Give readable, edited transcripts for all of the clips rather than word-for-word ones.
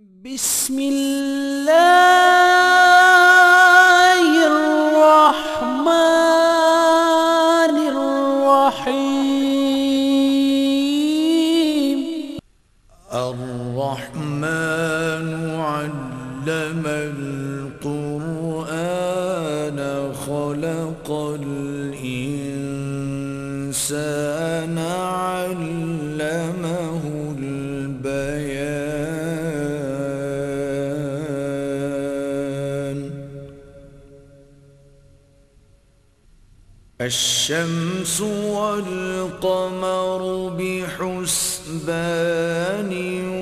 بسم الله الرحمن الرحيم. الرحمن علم القرآن خلق الإنسان علمه البيان. الشمس والقمر بحسبان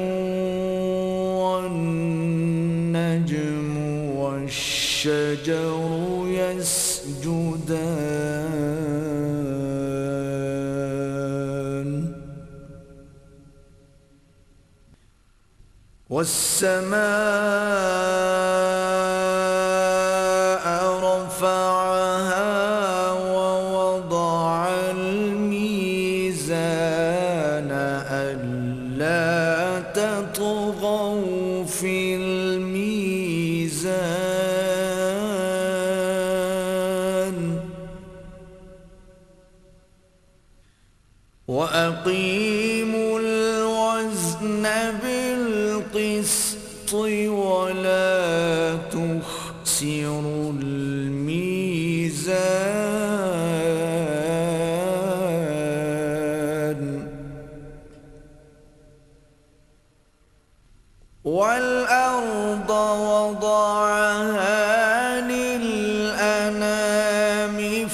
والنجم والشجر يسجدان. والسماء رفعها ووضع الميزان ألا تطغوا في الميزان وأقيموا الوزن بالقسط ولا تخسروا الميزان. والأرض وضعها للأنام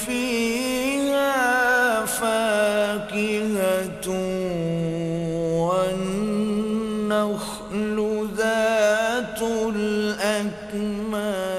فيها فاكهة والنخل ذات الأكمام.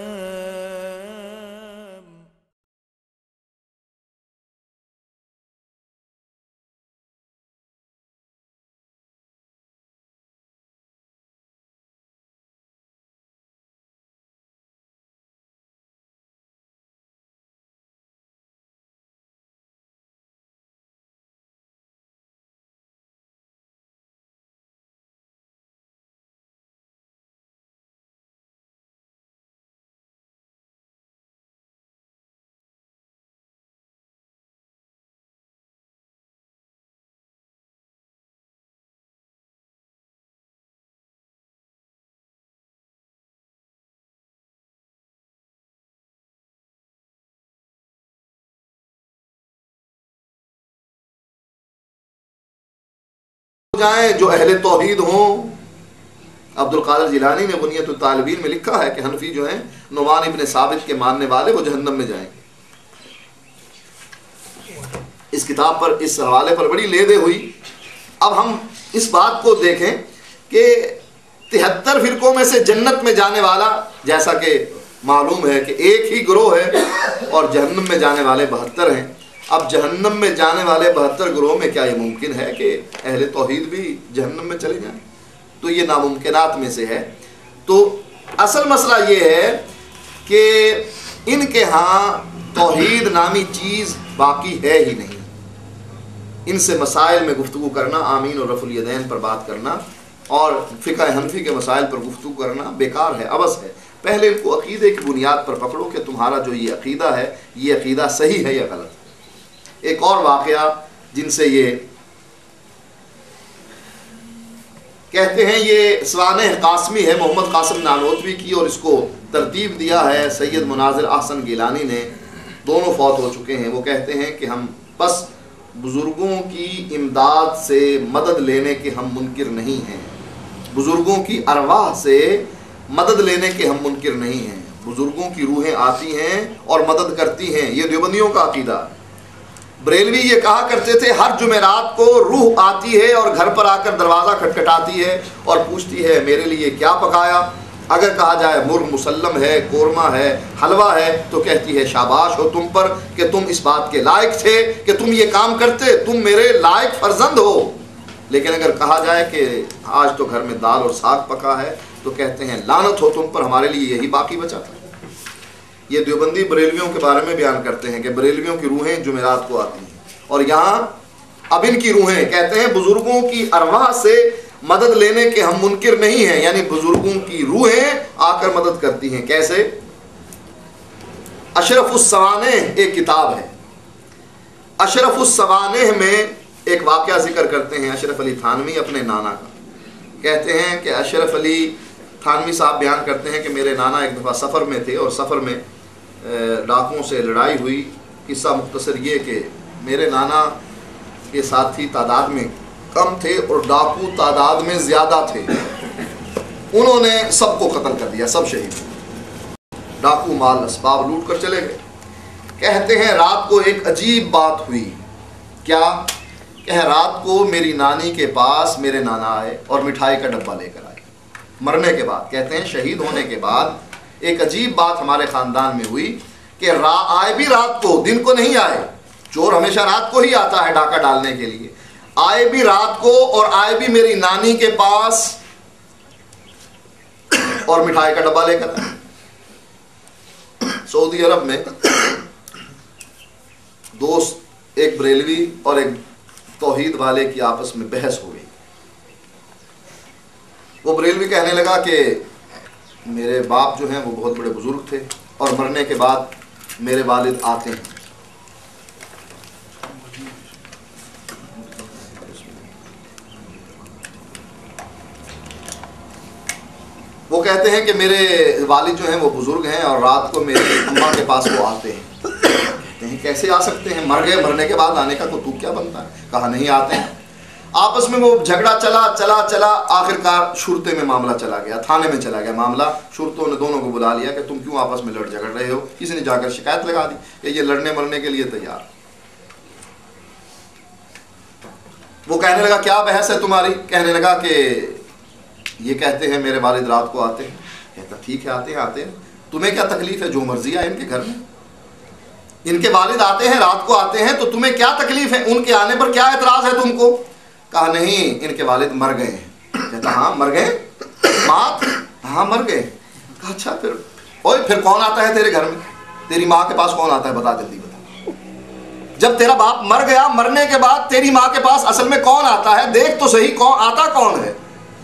جائیں جو اہل توحید ہوں. عبد القادر جیلانی نے غنیۃ الطالبین میں لکھا ہے کہ حنفی جو ہیں نعمان ابن ثابت کے ماننے والے وہ جہنم میں جائیں. اس کتاب پر اس حوالے پر بڑی لیدے ہوئی. اب ہم اس بات کو دیکھیں کہ 73 فرقوں میں سے جنت میں جانے والا جیسا کہ معلوم ہے کہ ایک ہی گروہ ہے اور جہنم میں جانے والے 72 ہیں. اب جہنم میں جانے والے 72 گروہ میں کیا یہ ممکن ہے کہ اہل توحید بھی جہنم میں چلے جائیں؟ تو یہ ناممکنات میں سے ہے. تو اصل مسئلہ یہ ہے کہ ان کے ہاں توحید نامی چیز باقی ہے ہی نہیں. ان سے مسائل میں گفتگو کرنا، آمین اور رفع الیدین پر بات کرنا اور فقہ حنفی کے مسائل پر گفتگو کرنا بیکار ہے، عبث ہے. پہلے ان کو عقیدے کی بنیاد پر پکڑو کہ تمہارا جو یہ عقیدہ ہے یہ عقیدہ صحیح ہے یا غلط. ایک اور واقعہ جن سے یہ کہتے ہیں، یہ سوانح قاسمی ہے محمد قاسم نانوتوی کی، اور اس کو ترتیب دیا ہے سید مناظر احسن گیلانی نے. دونوں فوت ہو چکے ہیں. وہ کہتے ہیں کہ ہم بس بزرگوں کی امداد سے مدد لینے کے ہم منکر نہیں ہیں. بزرگوں کی ارواح سے مدد لینے کے ہم منکر نہیں ہیں. بزرگوں کی روحیں آتی ہیں اور مدد کرتی ہیں. یہ دیوبندیوں کا عقیدہ. بریلوی یہ کہا کرتے تھے ہر جمعرات کو روح آتی ہے اور گھر پر آ کر دروازہ کھٹکھٹاتی ہے اور پوچھتی ہے میرے لیے کیا پکایا. اگر کہا جائے مرغ مسلم ہے، قورمہ ہے، حلوہ ہے، تو کہتی ہے شاباش ہو تم پر کہ تم اس بات کے لائق تھے کہ تم یہ کام کرتے، تم میرے لائق فرزند ہو. لیکن اگر کہا جائے کہ آج تو گھر میں دال اور ساگ پکا ہے تو کہتے ہیں لعنت ہو تم پر، ہمارے لیے یہی باقی بچا تھا. یہ دیوبندی بریلویوں کے بارے میں بیان کرتے ہیں کہ بریلویوں کی روحیں جمعرات کو آتی ہیں، اور یہاں اب ان کی روحیں کہتے ہیں بزرگوں کی ارواح سے مدد لینے کے ہم منکر نہیں ہیں، یعنی بزرگوں کی روحیں آ کر مدد کرتی ہیں۔ کیسے؟ اشرف السوانح ایک کتاب ہے، اشرف السوانح میں ایک واقعہ ذکر کرتے ہیں اشرف علی تھانوی اپنے نانا کا۔ کہتے ہیں کہ اشرف علی تھانوی صاحب بیان کرتے ہیں کہ میرے نانا ایک دفعہ سفر میں تھے اور سفر میں ڈاکوؤں سے لڑائی ہوئی۔ قصہ مختصر یہ کہ میرے نانا کے ساتھی تعداد میں کم تھے اور ڈاکو تعداد میں زیادہ تھے، انہوں نے سب کو قتل کر دیا، سب شہید ہوئے، ڈاکو مال اسباب لوٹ کر چلے گئے۔ کہتے ہیں رات کو ایک عجیب بات ہوئی، کیا کہ رات کو میری نانی کے پاس میرے نانا آئے اور مٹھائی کا ڈبہ لے کر آئے مرنے کے بعد۔ کہتے ہیں شہید ہونے کے بعد ایک عجیب بات ہمارے خاندان میں ہوئی کہ آئے بھی رات کو، دن کو نہیں آئے، چور ہمیشہ رات کو ہی آتا ہے ڈاکہ ڈالنے کے لیے، آئے بھی رات کو اور آئے بھی میری نانی کے پاس اور مٹھائی کا ڈبہ لے کر آئے۔ سعودی عرب میں دوست ایک بریلوی اور ایک توحید والے کی آپس میں بحث ہو گئی۔ وہ بریلوی کہنے لگا کہ میرے باپ جو ہیں وہ بہت بڑے بزرگ تھے اور مرنے کے بعد میرے والد آتے ہیں۔ وہ کہتے ہیں کہ میرے والد جو ہیں وہ بزرگ ہیں اور رات کو میری اماں کے پاس وہ آتے ہیں۔ کہتے ہیں کیسے آ سکتے ہیں، مر گئے، مرنے کے بعد آنے کا تو کیا بنتا ہے؟ کہا نہیں آتے ہیں۔ آپس میں وہ جھگڑا چلا آخرکار شرطے میں معاملہ چلا گیا، تھانے میں چلا گیا معاملہ۔ شرطوں نے دونوں کو بلا لیا کہ تم کیوں آپس میں لڑ جھگڑ رہے ہو؟ کسی نے جا کر شکایت لگا دی کہ یہ لڑنے مرنے کے لیے تیار۔ وہ کہنے لگا کیا بحث ہے تمہاری؟ کہنے لگا کہ یہ کہتے ہیں میرے والد رات کو آتے ہیں۔ کہتا ٹھیک ہے آتے ہیں، تمہیں کیا تکلیف ہے؟ جو مرضی ہے ان کے گھر میں، ان کے والد آتے ہیں رات کو آتے ہیں تو تمہیں کیا تکلیف ہے؟ ان کے آنے پر کیا اعتراض ہے تم کو؟ کہا نہیں، ان کے والد مر گئے ہیں۔ کہتا ہاں مر گئے؟ مات؟ ہاں مر گئے۔ کہا اچھا پھر کون آتا ہے تیرے گھر میں؟ تیری ماں کے پاس کون آتا ہے؟ بتا جلدی بتا۔ جب تیرا باپ مر گیا، مرنے کے بعد تیری ماں کے پاس اصل میں کون آتا ہے؟ دیکھ تو صحیح کون آتا کون ہے؟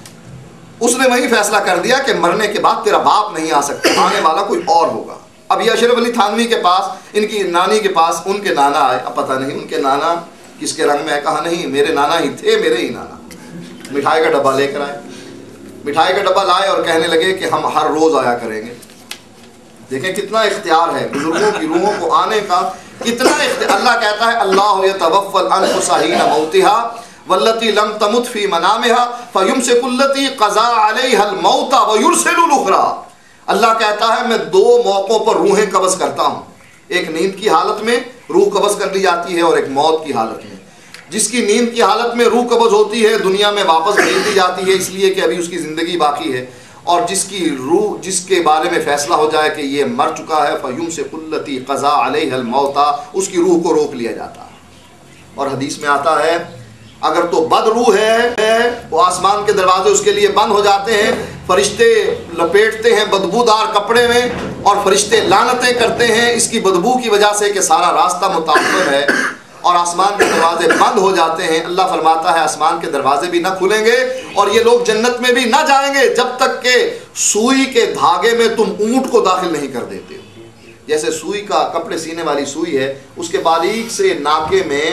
اس نے وہی فیصلہ کر دیا کہ مرنے کے بعد تیرا باپ نہیں آ سکتا، آنے والا کوئی اور ہوگا۔ اب یہ اشرف علی تھانوی کے پاس، ان کی نانی کے پاس ان کے نانا آئے۔ اب پتہ نہیں ان کے نانا کس کے رنگ میں ہے۔ کہا نہیں میرے نانا ہی تھے، میرے ہی نانا۔ مٹھائی کا ڈبہ لے کر آئے، مٹھائی کا ڈبہ لائے اور کہنے لگے کہ ہم ہر روز آیا کریں گے۔ دیکھیں کتنا اختیار ہے بزرگوں کی روحوں کو آنے کا، کتنا اختیار۔ اللہ کہتا ہے اللہ یتوفی الانفس حین موتها والتي لم تمت في منامها فيمسك التي قضى عليها الموت ويرسل الاخرى۔ اللہ کہتا ہے میں دو موقعوں پر روحیں قبض کرتا ہوں، ایک نیند کی حالت میں روح قبض کر لی جاتی ہے اور ایک موت کی حالت میں۔ جس کی نیند کی حالت میں روح قبض ہوتی ہے دنیا میں واپس بھیج دی جاتی ہے، اس لیے کہ ابھی اس کی زندگی باقی ہے، اور جس کی روح، جس کے بارے میں فیصلہ ہو جائے کہ یہ مر چکا ہے، فَيُمْسِكُ الَّتِي قَضَىٰ عَلَيْهَا الْمَوْتَ، اس کی روح کو روک لیا جاتا ہے۔ اور حدیث میں آتا ہے اگر تو بد روح ہے وہ آسمان کے دروازے اس کے لیے بند ہو جاتے ہیں، فرشتے لپیٹتے ہیں بدبودار کپڑے میں اور فرشتے لعنتیں کرتے ہیں اس کی بدبو کی وجہ سے کہ سارا راستہ متعطل ہے، اور آسمان کے دروازے بند ہو جاتے ہیں۔ اللہ فرماتا ہے آسمان کے دروازے بھی نہ کھلیں گے اور یہ لوگ جنت میں بھی نہ جائیں گے جب تک کہ سوئی کے دھاگے میں تم اونٹ کو داخل نہیں کر دیتے ہو۔ جیسے سوئی کا کپڑے سینے والی سوئی ہے، اس کے باریک سے ناکے میں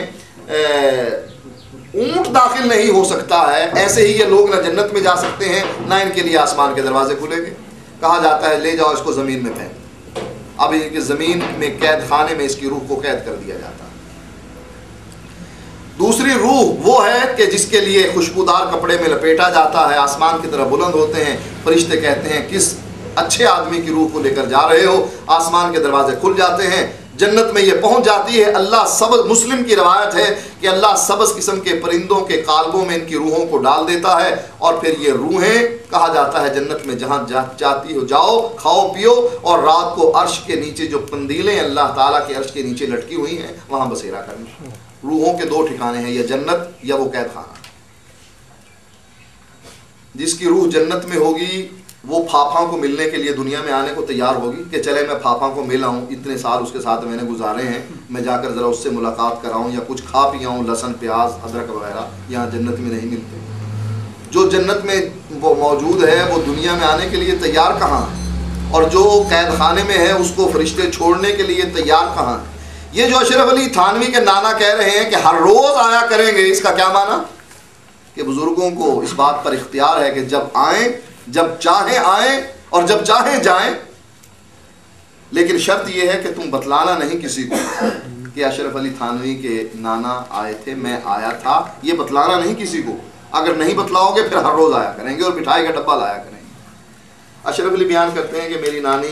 اونٹ داخل نہیں ہو سکتا ہے، ایسے ہی یہ لوگ نہ جنت میں جا سکتے ہیں نہ ان کے لیے آسمان کے دروازے کھلیں گے۔ کہا جاتا ہے لے جاؤ اس کو زمین میں پھینک، اب یہ زمین میں قید خانے میں اس کی روح کو قید کر دیا جاتا ہے۔ دوسری روح وہ ہے کہ جس کے لیے خوشبودار کپڑے میں لپیٹا جاتا ہے، آسمان کی طرف بلند ہوتے ہیں، فرشتے کہتے ہیں کس اچھے آدمی کی روح کو لے کر جا رہے ہو، آسمان کے دروازے کھل جاتے ہیں، جنت میں یہ پہنچ جاتی ہے۔ اللہ سبز، مسلم کی روایت ہے کہ اللہ سبز قسم کے پرندوں کے قالبوں میں ان کی روحوں کو ڈال دیتا ہے، اور پھر یہ روحیں کہا جاتا ہے جنت میں جہاں جاتی ہو جاؤ، کھاؤ پیو، اور رات کو عرش کے نیچے جو پندیلیں اللہ تعالیٰ کے عرش کے نیچے لٹکی ہوئی ہیں وہاں بسیرا کرنا۔ روحوں کے دو ٹھکانے ہیں، یا جنت یا وہ قید خانہ۔ جس کی روح جنت میں ہوگی وہ پھاپھا کو ملنے کے لیے دنیا میں آنے کو تیار ہوگی کہ چلے میں پھاپھا کو ملا ہوں، اتنے سال اس کے ساتھ میں نے گزارے ہیں، میں جا کر ذرا اس سے ملاقات کراؤں یا کچھ کھا پیا ہوں، لہسن پیاز ادرک وغیرہ یہاں جنت میں نہیں ملتے۔ جو جنت میں وہ موجود ہے وہ دنیا میں آنے کے لیے تیار کہاں ہے، اور جو قید خانے میں ہے اس کو فرشتے چھوڑنے کے لیے تیار کہاں ہے۔ یہ جو اشرف علی تھانوی کے نانا کہہ رہے ہیں کہ ہر روز آیا کریں گے، اس کا کیا معنی؟ کہ بزرگوں کو اس بات پر اختیار ہے کہ جب آئیں، جب چاہیں آئیں اور جب چاہیں جائیں، لیکن شرط یہ ہے کہ تم بتلانا نہیں کسی کو کہ اشرف علی تھانوی کے نانا آئے تھے، میں آیا تھا، یہ بتلانا نہیں کسی کو۔ اگر نہیں بتلاؤ گے پھر ہر روز آیا کریں گے اور مٹھائی کا ڈبہ لایا کریں گے۔ اشرف علی بیان کرتے ہیں کہ میری نانی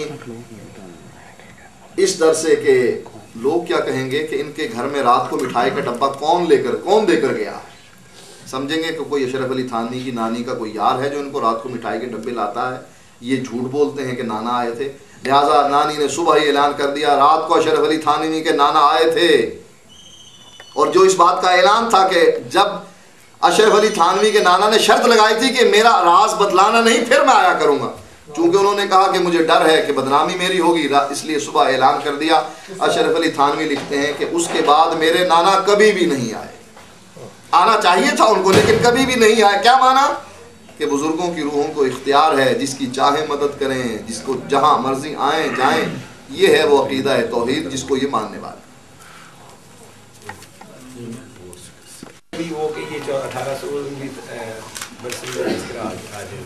اس در سے کہ لوگ کیا کہیں گے کہ ان کے گھر میں رات کو مٹھائی کا ڈبہ کون دے کر گیا ہے، سمجھیں گے کہ کوئی اشرف علی تھانوی کی نانی کا کوئی یار ہے جو ان کو رات کو مٹھائی کے ڈبے لاتا ہے۔ یہ جھوٹ بولتے ہیں کہ نانا آئے تھے، لہٰذا نانی نے صبح ہی اعلان کر دیا رات کو اشرف علی تھانوی کے نانا آئے تھے، اور جو اس بات کا اعلان تھا کہ جب اشرف علی تھانوی کے نانا نے شرط لگائی تھی کہ میرا راز بتلانا نہیں پھر میں آیا کروں گا، چونکہ انہوں نے کہا کہ مجھے ڈر ہے کہ بدنامی میری ہوگی، اس لیے صبح اعلان کر دیا۔ اشرف علی تھانوی لکھتے ہیں کہ اس کے بعد میرے نانا کبھی بھی نہیں آئے، آنا چاہیے تھا ان کو لیکن کبھی بھی نہیں آئے۔ کیا مانا؟ کہ بزرگوں کی روحوں کو اختیار ہے، جس کی چاہے مدد کریں، جس کو جہاں مرضی آئیں جائیں، یہ ہے وہ عقیدہ توحید جس کو یہ ماننے والے۔ وہ کہ یہ جو 1819 برسوں میں اس طرح آ جائے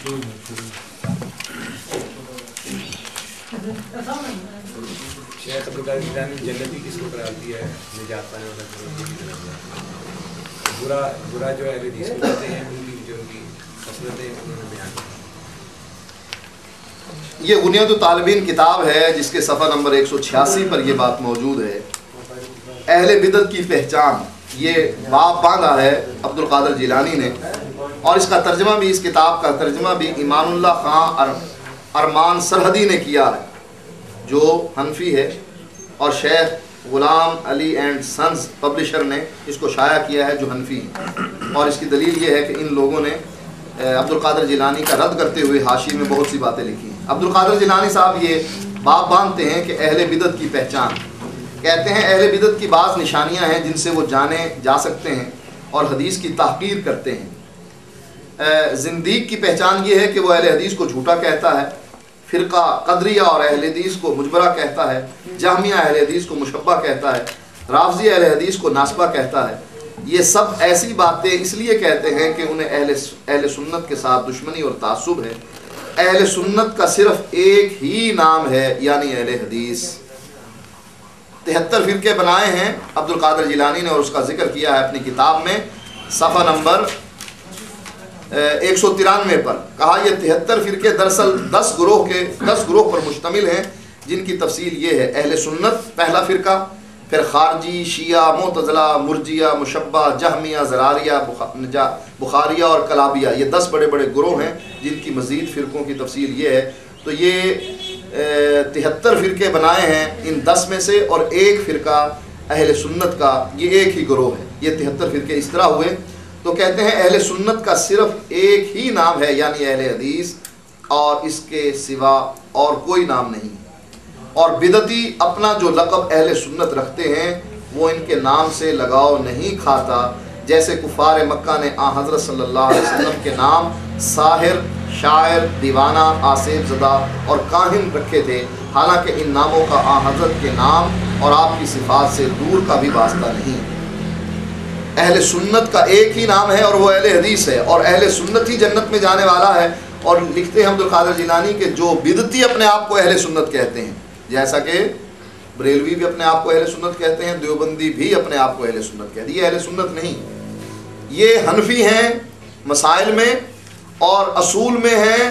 شیخ عبدالقادر جیلانی جنتی کس کو قرار دیا ہے، نجات پانے والا برا جو اہل حدیث کو کہتے ہیں، ان کی جو ان کی خصلتیں انہوں نے بیان کی۔ یہ بنیاد الطالبین کتاب ہے جس کے صفحہ نمبر 186 پر یہ بات موجود ہے، اہل بدعت کی پہچان۔ یہ باب باندھا ہے عبدالقادر جیلانی نے، اور اس کا ترجمہ بھی، اس کتاب کا ترجمہ بھی ایمان اللہ خان ارمان سرحدی نے کیا ہے جو حنفی ہے، اور شیخ غلام علی اینڈ سنز پبلشر نے اس کو شائع کیا ہے جو حنفی ہے، اور اس کی دلیل یہ ہے کہ ان لوگوں نے عبدالقادر جیلانی کا رد کرتے ہوئے حاشی میں بہت سی باتیں لکھی ہیں۔ عبدالقادر جیلانی صاحب یہ باب باندھتے ہیں کہ اہل بدعت کی پہچان، کہتے ہیں اہل بدعت کی بعض نشانیاں ہیں جن سے وہ جانے جا سکتے ہیں اور حدیث کی تحقیر کرتے ہیں۔ زندیق کی پہچان یہ ہے کہ وہ اہل حدیث کو جھوٹا کہتا ہے، فرقہ قدریہ اور اہل حدیث کو مجبرہ کہتا ہے، جہمیہ اہل حدیث کو مشبہ کہتا ہے، رافضی اہل حدیث کو ناسبہ کہتا ہے۔ یہ سب ایسی باتیں اس لیے کہتے ہیں کہ انہیں اہل سنت کے ساتھ دشمنی اور تعصب ہے۔ اہل سنت کا صرف ایک ہی نام ہے، یعنی اہل حدیث۔ 73 فرقے بنائے ہیں عبدالقادر جیلانی نے، اور اس کا ذکر کیا ہے اپنی کتاب میں صفحہ نمبر 193 پر۔ کہا یہ 73 فرقے دراصل 10 گروہ پر مشتمل ہیں، جن کی تفصیل یہ ہے: اہل سنت پہلا فرقہ، پھر خارجی، شیعہ، معتزلہ، مرجیہ، مشبہ، جہمیہ، زراریہ، بخاریہ اور کلابیہ۔ یہ 10 بڑے بڑے گروہ ہیں جن کی مزید فرقوں کی تفصیل یہ ہے۔ تو یہ 73 فرقے بنائے ہیں ان 10 میں سے، اور ایک فرقہ اہل سنت کا، یہ ایک ہی گروہ ہے۔ یہ 73 فرقے اس طرح ہوئے۔ تو کہتے ہیں اہل سنت کا صرف ایک ہی نام ہے، یعنی اہل حدیث، اور اس کے سوا اور کوئی نام نہیں۔ اور بدعتی اپنا جو لقب اہل سنت رکھتے ہیں وہ ان کے نام سے لگاؤ نہیں کھاتا، جیسے کفار مکہ نے آن حضرت صلی اللہ علیہ وسلم کے نام ساحر، شاعر، دیوانہ، آصف زدہ اور کاہن رکھے تھے، حالانکہ ان ناموں کا آن حضرت کے نام اور آپ کی صفات سے دور کا بھی واسطہ نہیں۔ اہل سنت کا ایک ہی نام ہے اور وہ اہل حدیث ہے، اور اہل سنت ہی جنت میں جانے والا ہے۔ اور لکھتے ہیں عبدالقادر جیلانی کہ جو بدعتی اپنے آپ کو اہل سنت کہتے ہیں، جیسا کہ بریلوی بھی اپنے آپ کو اہل سنت کہتے ہیں، دیوبندی بھی اپنے آپ کو اہل سنت کہتے ہیں، یہ اہل سنت نہیں، یہ حنفی ہیں مسائل میں، اور اصول میں ہیں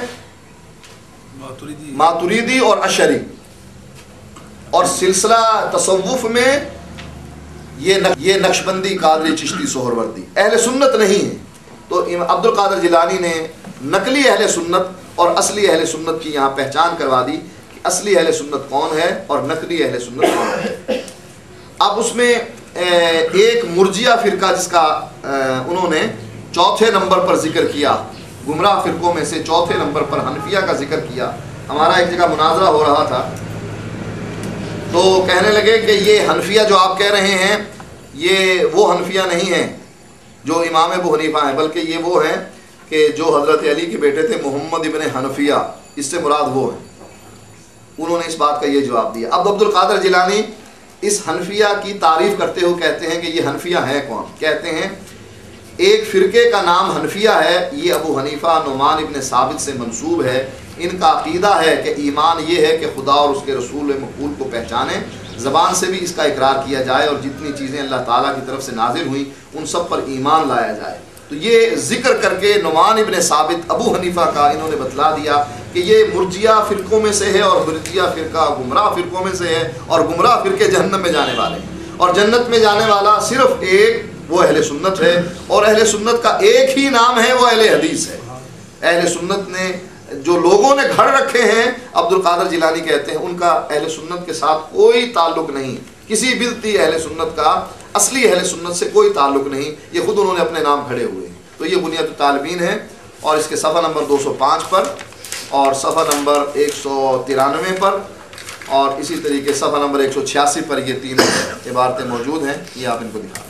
ماتریدی اور اشعری، اور سلسلہ تصوف میں یہ نقشبندی، قادری، چشتی، سہروردی اہل سنت نہیں ہے۔ تو عبدالقادر جیلانی نے نقلی اہل سنت اور اصلی اہل سنت کی یہاں پہچان کروا دی کہ اصلی اہل سنت کون ہے اور نقلی اہل سنت کون ہے۔ اب اس میں ایک مرجیہ فرقہ جس کا انہوں نے 4 نمبر پر ذکر کیا، گمراہ فرقوں میں سے 4 نمبر پر حنفیہ کا ذکر کیا۔ ہمارا ایک جگہ مناظرہ ہو رہا تھا تو کہنے لگے کہ یہ حنفیہ جو آپ کہہ رہے ہیں یہ وہ حنفیہ نہیں ہیں جو امام ابو حنیفہ ہیں، بلکہ یہ وہ ہیں کہ جو حضرت علی کے بیٹے تھے محمد ابن حنفیہ، اس سے مراد وہ ہیں، انہوں نے اس بات کا یہ جواب دیا۔ اب عبد القادر جیلانی اس حنفیہ کی تعریف کرتے ہوئے کہتے ہیں کہ یہ حنفیہ ہیں کون؟ کہتے ہیں ایک فرقے کا نام حنفیہ ہے، یہ ابو حنیفہ نعمان ابن ثابت سے منسوب ہے۔ ان کا عقیدہ ہے کہ ایمان یہ ہے کہ خدا اور اس کے رسول مقبول کو پہچانیں، زبان سے بھی اس کا اقرار کیا جائے، اور جتنی چیزیں اللہ تعالیٰ کی طرف سے نازل ہوئیں ان سب پر ایمان لایا جائے۔ تو یہ ذکر کر کے نعمان ابن ثابت ابو حنیفہ کا انہوں نے بتلا دیا کہ یہ مرجیہ فرقوں میں سے ہے، اور مرجیہ فرقہ گمراہ فرقوں میں سے ہے، اور گمراہ فرقے جہنم میں جانے والے ہیں، اور جنت میں جانے والا صرف ایک وہ اہل سنت ہے، اور اہل سنت کا ایک ہی نام ہے، وہ اہل حدیث ہے۔ اہل سنت نے جو لوگوں نے گھڑ رکھے ہیں، عبد القادر جیلانی کہتے ہیں ان کا اہل سنت کے ساتھ کوئی تعلق نہیں، کسی بدعتی اہل سنت کا اصلی اہل سنت سے کوئی تعلق نہیں، یہ خود انہوں نے اپنے نام کھڑے ہوئے ہیں۔ تو یہ بنیاد الطالبین ہے، اور اس کے صفحہ نمبر 205 پر اور صفحہ نمبر 193 پر اور اسی طریقے صفحہ نمبر 186 پر یہ تین عبارتیں موجود ہیں، یہ آپ ان کو دکھا دیں۔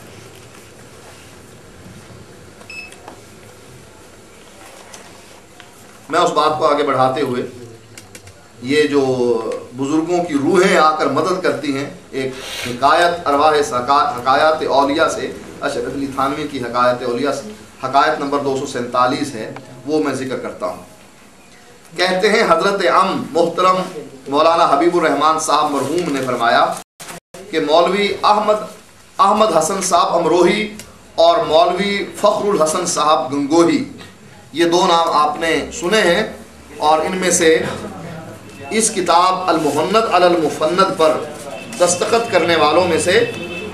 میں اس بات کو آگے بڑھاتے ہوئے، یہ جو بزرگوں کی روحیں آ کر مدد کرتی ہیں، ایک حکایت ارواح حکایات اولیاء سے، اشرف علی تھانوی کی حکایت اولیاء سے حکایت نمبر 247 ہے، وہ میں ذکر کرتا ہوں۔ کہتے ہیں حضرت محترم مولانا حبیب الرحمان صاحب مرحوم نے فرمایا کہ مولوی احمد حسن صاحب امروہی اور مولوی فخر الحسن صاحب گنگوہی، یہ دو نام آپ نے سنے ہیں، اور ان میں سے اس کتاب المحند علی المفند پر دستخط کرنے والوں میں سے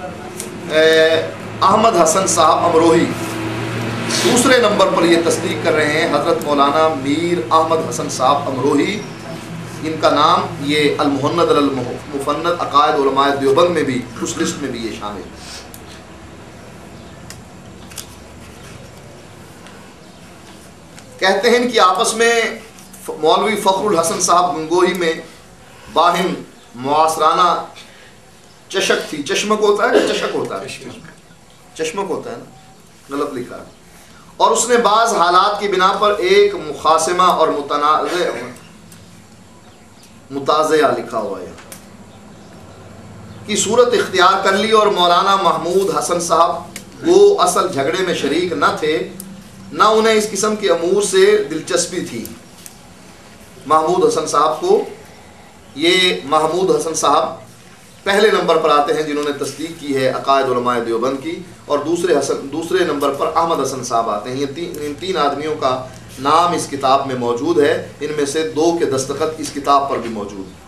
احمد حسن صاحب امروہی دوسرے نمبر پر یہ تصدیق کر رہے ہیں حضرت مولانا میر احمد حسن صاحب امروہی، ان کا نام یہ المحند علی المفند عقائد علماء دیوبند میں بھی اس لسٹ میں بھی یہ شامل ہے۔ کہتے ہیں ان کی آپس میں مولوی فخر الحسن صاحب گنگوہی میں باہم معاصرانہ چشک تھی، چشمک ہوتا ہے کہ چشک ہوتا ہے؟ چشمک ہوتا ہے نا، غلط لکھا ہے، اور اس نے بعض حالات کی بنا پر ایک مخاصمہ اور متازعہ لکھا ہوا ہے کی صورت اختیار کر لی، اور مولانا محمود حسن صاحب وہ اصل جھگڑے میں شریک نہ تھے، نہ انہیں اس قسم کے امور سے دلچسپی تھی۔ محمود حسن صاحب کو، یہ محمود حسن صاحب پہلے نمبر پر آتے ہیں جنہوں نے تصدیق کی ہے عقائد علماء دیوبند کی، اور دوسرے نمبر پر احمد حسن صاحب آتے ہیں۔ یہ تین آدمیوں کا نام اس کتاب میں موجود ہے، ان میں سے دو کے دستخط اس کتاب پر بھی موجود ہیں۔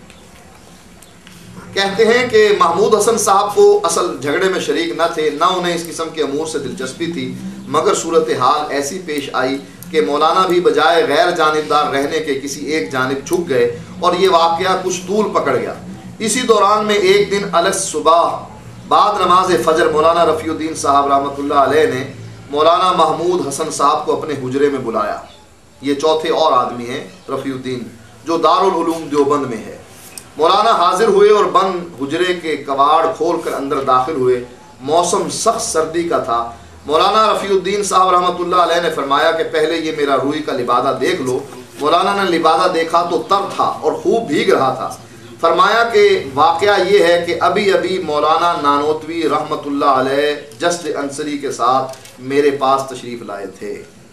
کہتے ہیں کہ محمود حسن صاحب کو اصل جھگڑے میں شریک نہ تھے، نہ انہیں اس قسم کے امور سے دلچسپی تھی، مگر صورتحال ایسی پیش آئی کہ مولانا بھی بجائے غیر جانبدار رہنے کے کسی ایک جانب جھک گئے، اور یہ واقعہ کچھ طول پکڑ گیا۔ اسی دوران میں ایک دن الگ صبح بعد نماز فجر مولانا رفیع الدین صاحب رحمۃ اللہ علیہ نے مولانا محمود حسن صاحب کو اپنے حجرے میں بلایا۔ یہ چوتھے اور آدمی ہیں رفیع الدین، جو دارالعلوم دیوبند میں ہے۔ مولانا حاضر ہوئے اور بند حجرے کے کواڑ کھول کر اندر داخل ہوئے۔ موسم سخت سردی کا تھا۔ مولانا رفیع الدین صاحب رحمۃ اللہ علیہ نے فرمایا کہ پہلے یہ میرا روئی کا لبادہ دیکھ لو۔ مولانا نے لبادہ دیکھا تو تر تھا اور خوب بھیگ رہا تھا۔ فرمایا کہ واقعہ یہ ہے کہ ابھی ابھی مولانا نانوتوی رحمۃ اللہ علیہ جسد انصری کے ساتھ میرے پاس تشریف لائے تھے۔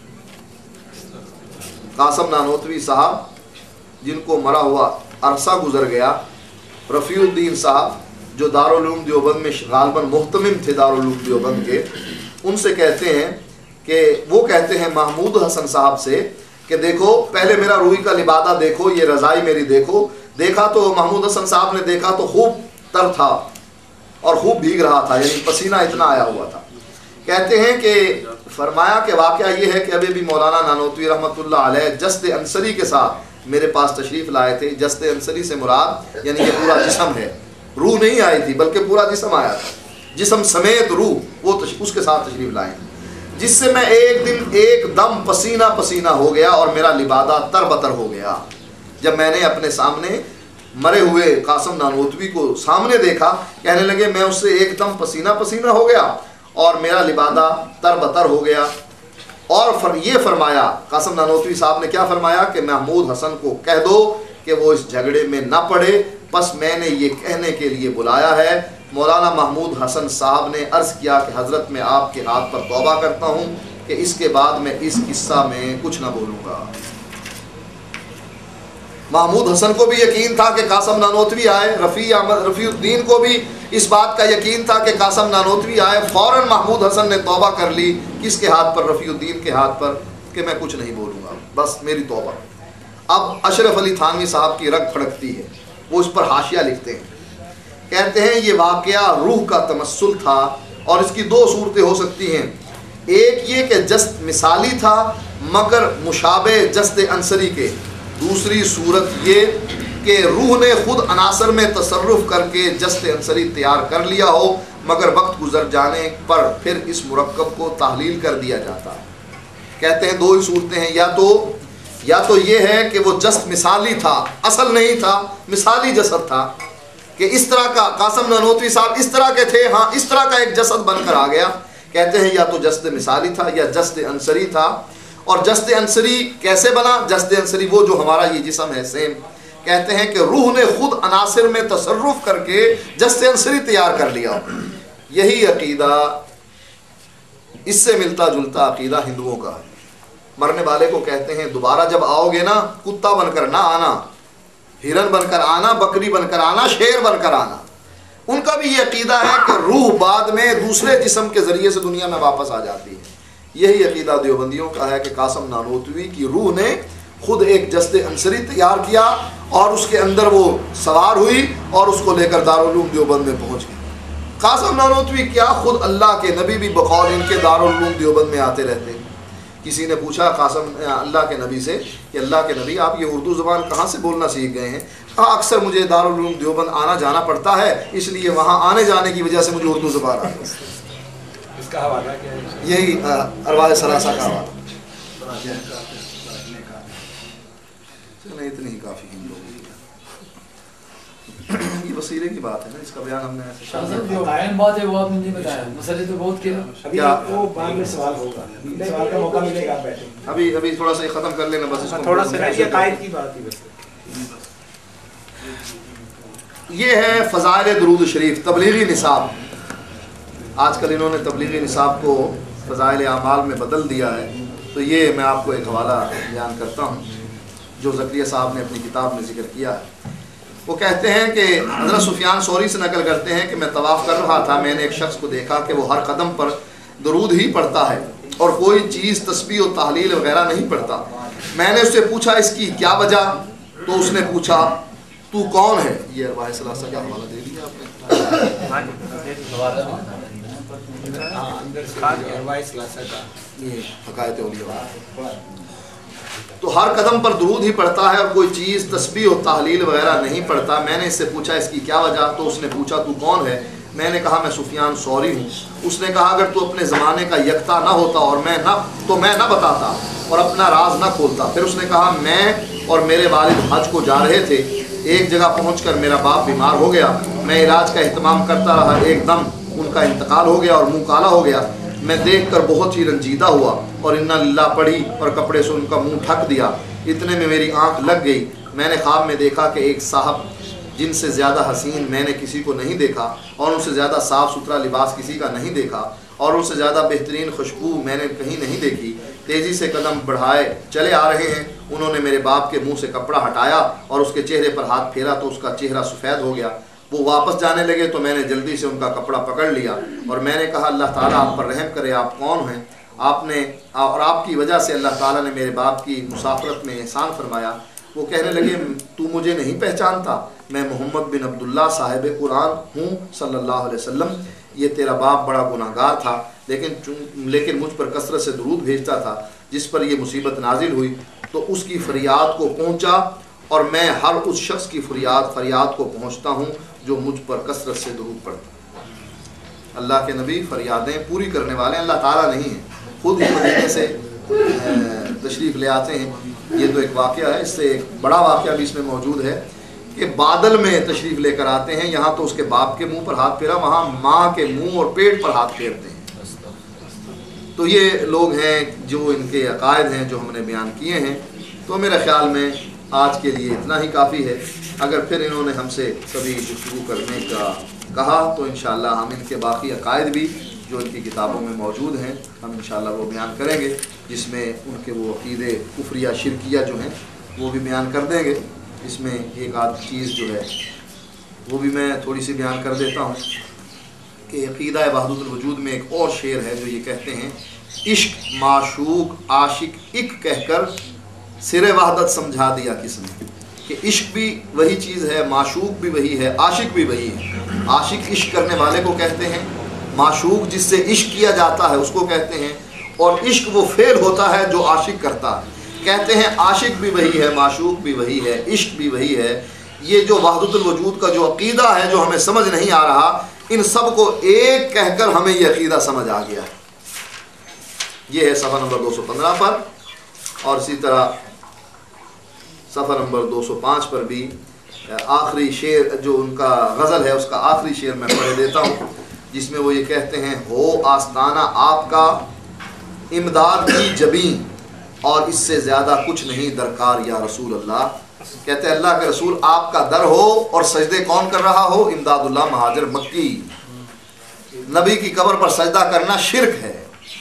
قاسم نانوتوی صاحب جن کو مرا ہوا عرصہ گزر گیا، رفیع الدین صاحب جو دارالعلوم دیوبند میں غالباً محتمم تھے دارالعلوم دیوبند کے، ان سے کہتے ہیں کہ وہ کہتے ہیں محمود حسن صاحب سے کہ دیکھو پہلے میرا روئی کا لبادہ دیکھو، یہ رضائی میری دیکھو۔ دیکھا تو محمود حسن صاحب نے دیکھا تو خوب تر تھا اور خوب بھیگ رہا تھا، یعنی پسینہ اتنا آیا ہوا تھا۔ کہتے ہیں کہ فرمایا کہ واقعہ یہ ہے کہ ابھی بھی مولانا نانوتوی رحمۃ اللہ علیہ جسد انصری کے ساتھ میرے پاس تشریف لائے تھے۔ جسد انصری سے مراد یعنی کہ پورا جسم ہے، روح نہیں آئی تھی بلکہ پورا جسم آیا تھا، جسم سمیت روح وہ اس کے ساتھ تشریف لائے، جس سے میں ایک دن ایک دم پسینہ پسینہ ہو گیا اور میرا لبادہ تر بتر ہو گیا۔ جب میں نے اپنے سامنے مرے ہوئے قاسم نانوتوی کو سامنے دیکھا، کہنے لگے میں اس سے ایک دم پسینہ پسینہ ہو گیا اور میرا لبادہ تر بتر ہو گیا۔ اور और ये फरमाया, कासिम नानोतवी साहब ने क्या फरमाया कि महमूद हसन को कह दो कि वो इस झगड़े में ना पड़े, बस मैंने ये कहने के लिए बुलाया है। मौलाना महमूद हसन साहब ने अर्ज़ किया कि हज़रत मैं आपके हाथ पर तौबा करता हूँ कि इसके बाद मैं इस किस्सा में कुछ ना बोलूँगा। महमूद हसन को भी यकीन था कि कासिम नानोतवी आए, रफ़ीउद्दीन को भी इस बात का यकीन था कि कासिम नानोतवी आए। फ़ौरन महमूद हसन ने तौबा कर ली, किसके हाथ पर? रफ़ीउद्दीन के हाथ पर, कि मैं कुछ नहीं बोलूँगा, बस मेरी तौबा। अब अशरफ अली थानवी साहब की रग फड़कती है, वो इस पर हाशिया लिखते हैं, कहते हैं ये वाक़या रूह का तमस्सुल था और इसकी दो सूरतें हो सकती हैं। एक ये कि जस्त मिसाली था मगर मुशाबे जस्त अंसरी के, दूसरी सूरत ये कि रूह ने खुद अनासर में तसर्रुफ़ करके जस्त अंसरी तैयार कर लिया हो, मगर वक्त गुजर जाने पर फिर इस मुरक्कब को ताहलील कर दिया जाता। कहते हैं दो ही सूरतें हैं, या तो ये है कि वो जस्त मिसाली था, असल नहीं था, मिसाली जसद था कि इस तरह का कासिम नानोतवी साहब इस तरह के थे, हाँ इस तरह का एक जसद बनकर आ गया। कहते हैं या तो जस्त मिसाली था या जस्त अंसरी था। और जस्त अंसरी कैसे बना? जस्त अंसरी वो जो हमारा ये जिस्म है सेम, कहते हैं कि रूह ने खुद अनासिर में तसर्रुफ़ करके जस्त अंसरी तैयार कर लिया। यही अकीदा, इससे मिलता जुलता अकीदा हिंदुओं का है। मरने वाले को कहते हैं दोबारा जब आओगे ना, कुत्ता बनकर ना आना, हिरन बनकर आना, बकरी बनकर आना, शेर बनकर आना। उनका भी ये अकीदा है कि रूह बाद में दूसरे जिस्म के ज़रिए से दुनिया में वापस आ जाती है। यही अकीदा देवबंदियों का है कि कासिम नानोतवी की रूह ने खुद एक जस्ते अंसरी तैयार किया और उसके अंदर वो सवार हुई और उसको लेकर दारुल उलूम देवबंद में पहुँच गई। कासिम नानोतवी क्या, खुद अल्लाह के नबी भी बकौल इनके दारुल उलूम देवबंद में आते रहते हैं। किसी ने पूछा कासिम अल्लाह के नबी से कि अल्लाह के नबी आप ये उर्दू ज़बान कहाँ से बोलना सीख गए हैं? कहा अक्सर मुझे दारुल उलूम देवबंद आना जाना पड़ता है, इसलिए वहाँ आने जाने की वजह से मुझे उर्दू ज़बान आ गई। इसका हवाला क्या है? यही अरवाह सलासा का हवाला। चलो इतनी ही काफ़ी हम लोग, ये वसीले की बात है ना, इसका बयान हमने ऐसे बात है वो आपने नहीं बताया, मसले तो बहुत किया। क्या वो बाद में सवाल होगा, सवाल का मौका मिलेगा, आप बैठेंगे। अभी थोड़ा सा ख़त्म कर लेना बस इसको, थोड़ा सा ये कायद की बात ही बस। ये है फ़ज़ाइल दुरूद शरीफ, तबलीगी निसाब। आजकल इन्होंने तबलीगी निसाब को फ़ज़ाइल आमाल में बदल दिया है। तो ये मैं आपको एक हवाला बयान करता हूँ जो ज़करिया साहब ने अपनी किताब में ज़िक्र किया है। वो कहते हैं कि हज़रत सुफियान सौरी से नकल करते हैं कि मैं तवाफ़ कर रहा था, मैंने एक शख्स को देखा कि वो हर कदम पर दरूद ही पढ़ता है और कोई चीज़ तस्बीह और तहलील वगैरह नहीं पढ़ता। मैंने उससे पूछा इसकी क्या वजह, तो उसने पूछा तू कौन है? ये अरवाह सलासा का हवाला दे दिया आपने। तो हर कदम पर दुरूद ही पढ़ता है और कोई चीज़ तस्बीह और तहलील वगैरह नहीं पढ़ता। मैंने इससे पूछा इसकी क्या वजह, तो उसने पूछा तू कौन है? मैंने कहा मैं सुफियान सौरी हूँ। उसने कहा अगर तू अपने ज़माने का यकता ना होता और मैं ना बताता और अपना राज ना खोलता। फिर उसने कहा मैं और मेरे वालिद हज को जा रहे थे, एक जगह पहुँचकर मेरा बाप बीमार हो गया, मैं इलाज का एहतमाम करता रहा, एकदम उनका इंतकाल हो गया और मुँह काला हो गया। मैं देखकर बहुत ही रंजीदा हुआ और इन्ना लिल्लाह पढ़ी और कपड़े से उनका मुंह ढक दिया। इतने में मेरी आंख लग गई। मैंने ख्वाब में देखा कि एक साहब जिनसे ज़्यादा हसीन मैंने किसी को नहीं देखा और उनसे ज़्यादा साफ़ सुथरा लिबास किसी का नहीं देखा और उनसे ज़्यादा बेहतरीन खुशबू मैंने कहीं नहीं देखी, तेज़ी से कदम बढ़ाए चले आ रहे हैं। उन्होंने मेरे बाप के मुँह से कपड़ा हटाया और उसके चेहरे पर हाथ फेरा तो उसका चेहरा सफ़ेद हो गया। वो वापस जाने लगे तो मैंने जल्दी से उनका कपड़ा पकड़ लिया और मैंने कहा अल्लाह ताला आप पर रहम करे, आप कौन हैं? आपने और आपकी वजह से अल्लाह ताला ने मेरे बाप की मुसाफरत में एहसान फरमाया। वो कहने लगे तू मुझे नहीं पहचानता, मैं मोहम्मद बिन अब्दुल्ला साहिब कुरान हूँ सल्लल्लाहु अलैहि वसल्लम। ये तेरा बाप बड़ा गुनाहगार था लेकिन मुझ पर कसरत से दुरूद भेजता था। जिस पर ये मुसीबत नाजिल हुई तो उसकी फरियाद को पहुँचा और मैं हर उस शख्स की फरियाद को पहुँचता हूँ जो मुझ पर कसरत से दुरूद पढ़ता। अल्लाह के नबी फरियादें पूरी करने वाले अल्लाह ताला नहीं है, खुद ही मदीने से तशरीफ़ ले आते हैं। ये तो एक वाक़या है, इससे एक बड़ा वाक़या भी इसमें मौजूद है कि बादल में तशरीफ़ लेकर आते हैं। यहाँ तो उसके बाप के मुंह पर हाथ फेरा, वहाँ माँ के मुंह और पेट पर हाथ फेरते हैं। تو یہ لوگ ہیں جو ان کے عقائد ہیں جو ہم نے بیان کیے ہیں. تو میرے خیال میں آج کے لیے اتنا ہی کافی ہے. اگر پھر انہوں نے ہم سے کبھی گفتگو کرنے کا کہا تو انشاءاللہ ہم ان کے باقی عقائد بھی جو ان کی کتابوں میں موجود ہیں ہم انشاءاللہ وہ بیان کریں گے، جس میں ان کے وہ عقیدے کفریہ شرکیہ جو ہیں وہ بھی بیان کر دیں گے. اس میں ایک آدھ چیز جو ہے وہ بھی میں تھوڑی سی بیان کر دیتا ہوں کہ عقیدہ وحدت الوجود میں ایک اور شعر ہے جو یہ کہتے ہیں: عشق معشوق عاشق ایک کہہ کر سر وحدت سمجھا دیا کس نے. کہ عشق بھی وہی چیز ہے، معشوق بھی وہی ہے، عاشق بھی وہی ہے. عاشق عشق کرنے والے کو کہتے ہیں، معشوق جس سے عشق کیا جاتا ہے اس کو کہتے ہیں، اور عشق وہ فعل ہوتا ہے جو عاشق کرتا ہے. کہتے ہیں عاشق بھی وہی ہے، معشوق بھی وہی ہے، عشق بھی وہی ہے. یہ جو وحدت الوجود کا جو عقیدہ ہے جو ہمیں سمجھ نہیں آ رہا، ان سب کو ایک کہہ کر ہمیں یہ عقیدہ سمجھ آ گیا ہے. یہ ہے صفحہ نمبر 215 پر، اور اسی طرح صفحہ نمبر 205 پر بھی آخری شعر جو ان کا غزل ہے اس کا آخری شعر میں پڑھ دیتا ہوں، جس میں وہ یہ کہتے ہیں: ہو آستانہ آپ کا امداد کی جبیں، اور اس سے زیادہ کچھ نہیں درکار یا رسول اللہ. کہتے ہیں اللہ کے رسول آپ کا در ہو اور سجدے کون کر رہا ہو؟ امداد اللہ مہاجر مکی. نبی کی قبر پر سجدہ کرنا شرک ہے.